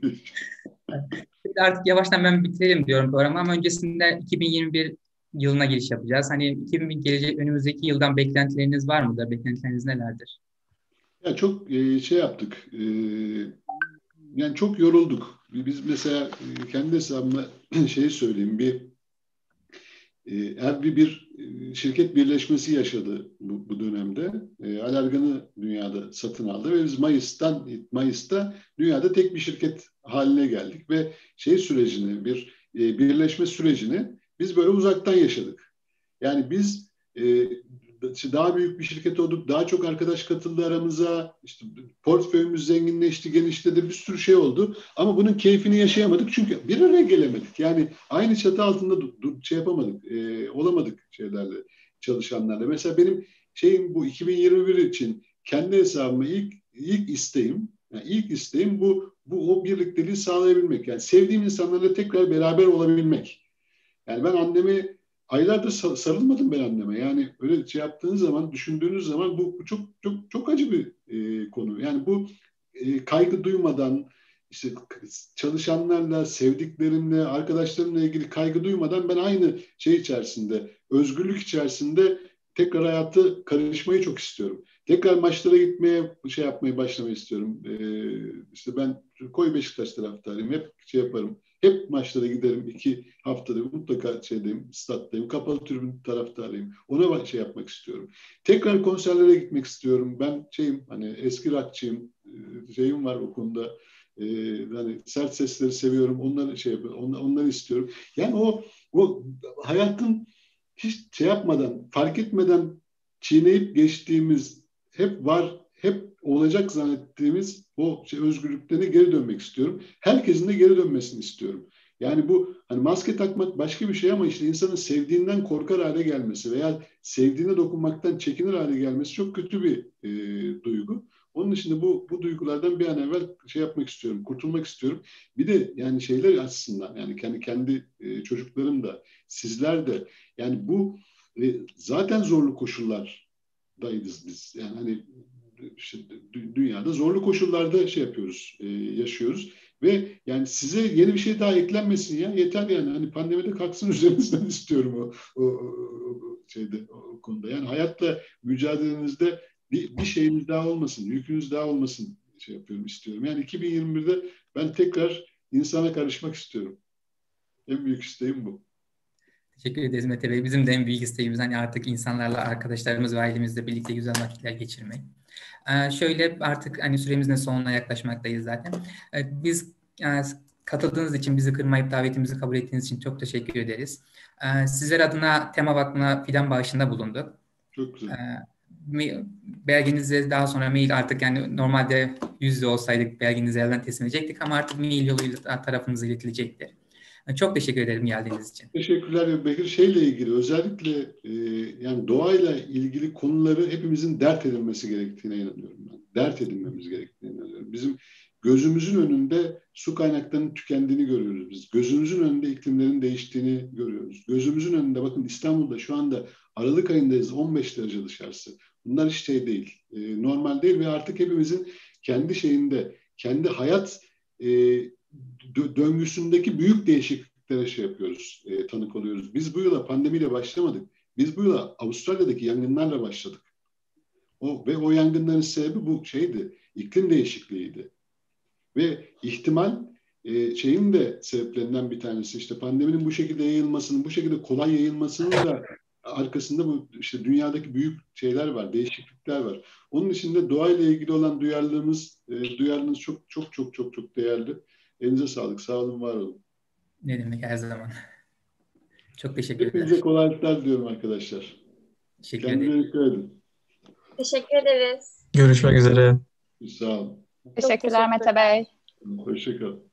Şimdi artık yavaştan ben bitirelim diyorum programı ama öncesinde iki bin yirmi bir yılına giriş yapacağız. Hani iki bin gelecek önümüzdeki yıldan beklentileriniz var mıdır? Beklentileriniz nelerdir? Ya çok e, şey yaptık. E, yani çok yorulduk. Biz mesela e, kendi hesabıma şeyi söyleyeyim. Bir e, bir, bir şirket birleşmesi yaşadı bu, bu dönemde. E, Allergan'ı dünyada satın aldı ve biz Mayıs'tan Mayıs'ta dünyada tek bir şirket haline geldik ve şey sürecini, bir e, birleşme sürecini biz böyle uzaktan yaşadık. Yani biz e, daha büyük bir şirket olduk, daha çok arkadaş katıldı aramıza, işte portföyümüz zenginleşti, genişledi, bir sürü şey oldu. Ama bunun keyfini yaşayamadık çünkü bir araya gelemedik. Yani aynı çatı altında şey yapamadık, e, olamadık şeylerle, çalışanlarla. Mesela benim şeyim bu iki bin yirmi bir için kendi hesabıma ilk ilk isteğim, yani ilk isteğim bu, bu o birlikteliği sağlayabilmek. Yani sevdiğim insanlarla tekrar beraber olabilmek. Yani ben annemi aylardır sarılmadım ben anneme. Yani öyle şey yaptığınız zaman, düşündüğünüz zaman bu, bu çok çok çok acı bir e, konu. Yani bu e, kaygı duymadan, işte çalışanlarla, sevdiklerimle, arkadaşlarımla ilgili kaygı duymadan ben aynı şey içerisinde, özgürlük içerisinde tekrar hayatı karışmayı çok istiyorum. Tekrar maçlara gitmeye, şey yapmayı başlamayı istiyorum. Ee, işte ben koyu Beşiktaş taraftarıyım. Hep şey yaparım. Hep maçlara giderim. İki haftada mutlaka şeydeyim, stat'tayım. Kapalı tribün taraftarıyım. Ona şey yapmak istiyorum. Tekrar konserlere gitmek istiyorum. Ben şeyim, hani eski rockçıyım. Şeyim var o konuda. Ee, hani sert sesleri seviyorum. Onları şey yapıyorum. Onları, onları istiyorum. Yani o o hayatın hiç şey yapmadan, fark etmeden çiğneyip geçtiğimiz, hep var, hep olacak zannettiğimiz o şey, özgürlüklerine geri dönmek istiyorum. Herkesin de geri dönmesini istiyorum. Yani bu hani maske takmak başka bir şey ama işte insanın sevdiğinden korkar hale gelmesi veya sevdiğine dokunmaktan çekinir hale gelmesi çok kötü bir e, duygu. Onun dışında bu bu duygulardan bir an evvel şey yapmak istiyorum, kurtulmak istiyorum. Bir de yani şeyler açısından yani kendi kendi e, çocuklarım da sizler de yani bu e, zaten zorlu koşullardayız biz. Yani hani işte dünyada zorlu koşullarda şey yapıyoruz, e, yaşıyoruz ve yani size yeni bir şey daha eklenmesin ya yeter yani hani pandemide kalksın üzerinizden istiyorum o, o, o şeyde o konuda. Yani hayatla mücadelenizde bir, bir şeyiniz daha olmasın, yükünüz daha olmasın şey yapıyorum istiyorum. Yani iki bin yirmi birde ben tekrar insana karışmak istiyorum. En büyük isteğim bu. Teşekkür ederiz Mete Bey. Bizim de en büyük isteğimiz hani artık insanlarla, arkadaşlarımız ve ailemizle birlikte güzel vakitler geçirmek. Ee, şöyle artık hani süremizin sonuna yaklaşmaktayız zaten. Ee, biz e, katıldığınız için, bizi kırmayıp davetimizi kabul ettiğiniz için çok teşekkür ederiz. Ee, sizler adına Tema Vakfı'na fidan bağışında bulunduk. Çok güzel. Ee, belgenizi daha sonra mail artık yani normalde yüz yüze olsaydık belgenizi elden teslim edecektik ama artık mail yoluyla tarafınıza iletilecektir. Çok teşekkür ederim geldiğiniz için. Teşekkürler Bekir. Şeyle ilgili özellikle e, yani doğayla ilgili konuları hepimizin dert edilmesi gerektiğine inanıyorum ben. Dert edinmemiz gerektiğine inanıyorum. Bizim gözümüzün önünde su kaynaklarının tükendiğini görüyoruz biz. Gözümüzün önünde iklimlerin değiştiğini görüyoruz. Gözümüzün önünde bakın İstanbul'da şu anda Aralık ayındayız on beş derece dışarısı. Bunlar hiç şey değil. E, normal değil ve artık hepimizin kendi şeyinde, kendi hayat e, döngüsündeki büyük değişikliklere şey yapıyoruz, e, tanık oluyoruz. Biz bu yıla pandemiyle başlamadık. Biz bu yıla Avustralya'daki yangınlarla başladık. O ve o yangınların sebebi bu şeydi, iklim değişikliğiydi. Ve ihtimal e, şeyin de sebeplerinden bir tanesi işte pandeminin bu şekilde yayılmasının, bu şekilde kolay yayılmasının da arkasında bu işte dünyadaki büyük şeyler var, değişiklikler var. Onun için de doğayla ilgili olan duyarlılığımız, e, duyarlılığınız çok çok çok çok çok değerli. Elinize sağlık, sağ olun, var olun. Ne demek her zaman. Çok teşekkürler. Hepinize kolaylıklar diliyorum arkadaşlar. Teşekkür Kendinize ederim. dikkat edin. Teşekkür ederiz. Görüşmek üzere. Sağ olun. Teşekkürler Mete Bey. Hoşçakalın.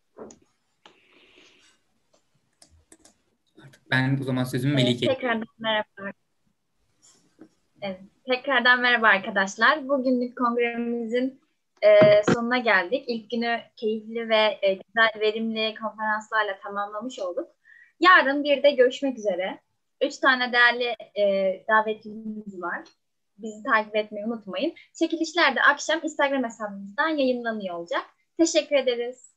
Ben o zaman sözümü Evet, Melike'ye. tekrardan merhaba. Evet, tekrardan merhaba arkadaşlar. Bugünlük kongremizin e, sonuna geldik. İlk günü keyifli ve e, güzel, verimli konferanslarla tamamlamış olduk. Yarın bir de görüşmek üzere. Üç tane değerli e, davetlimiz var. Bizi takip etmeyi unutmayın. Çekilişler de akşam Instagram hesabımızdan yayınlanıyor olacak. Teşekkür ederiz.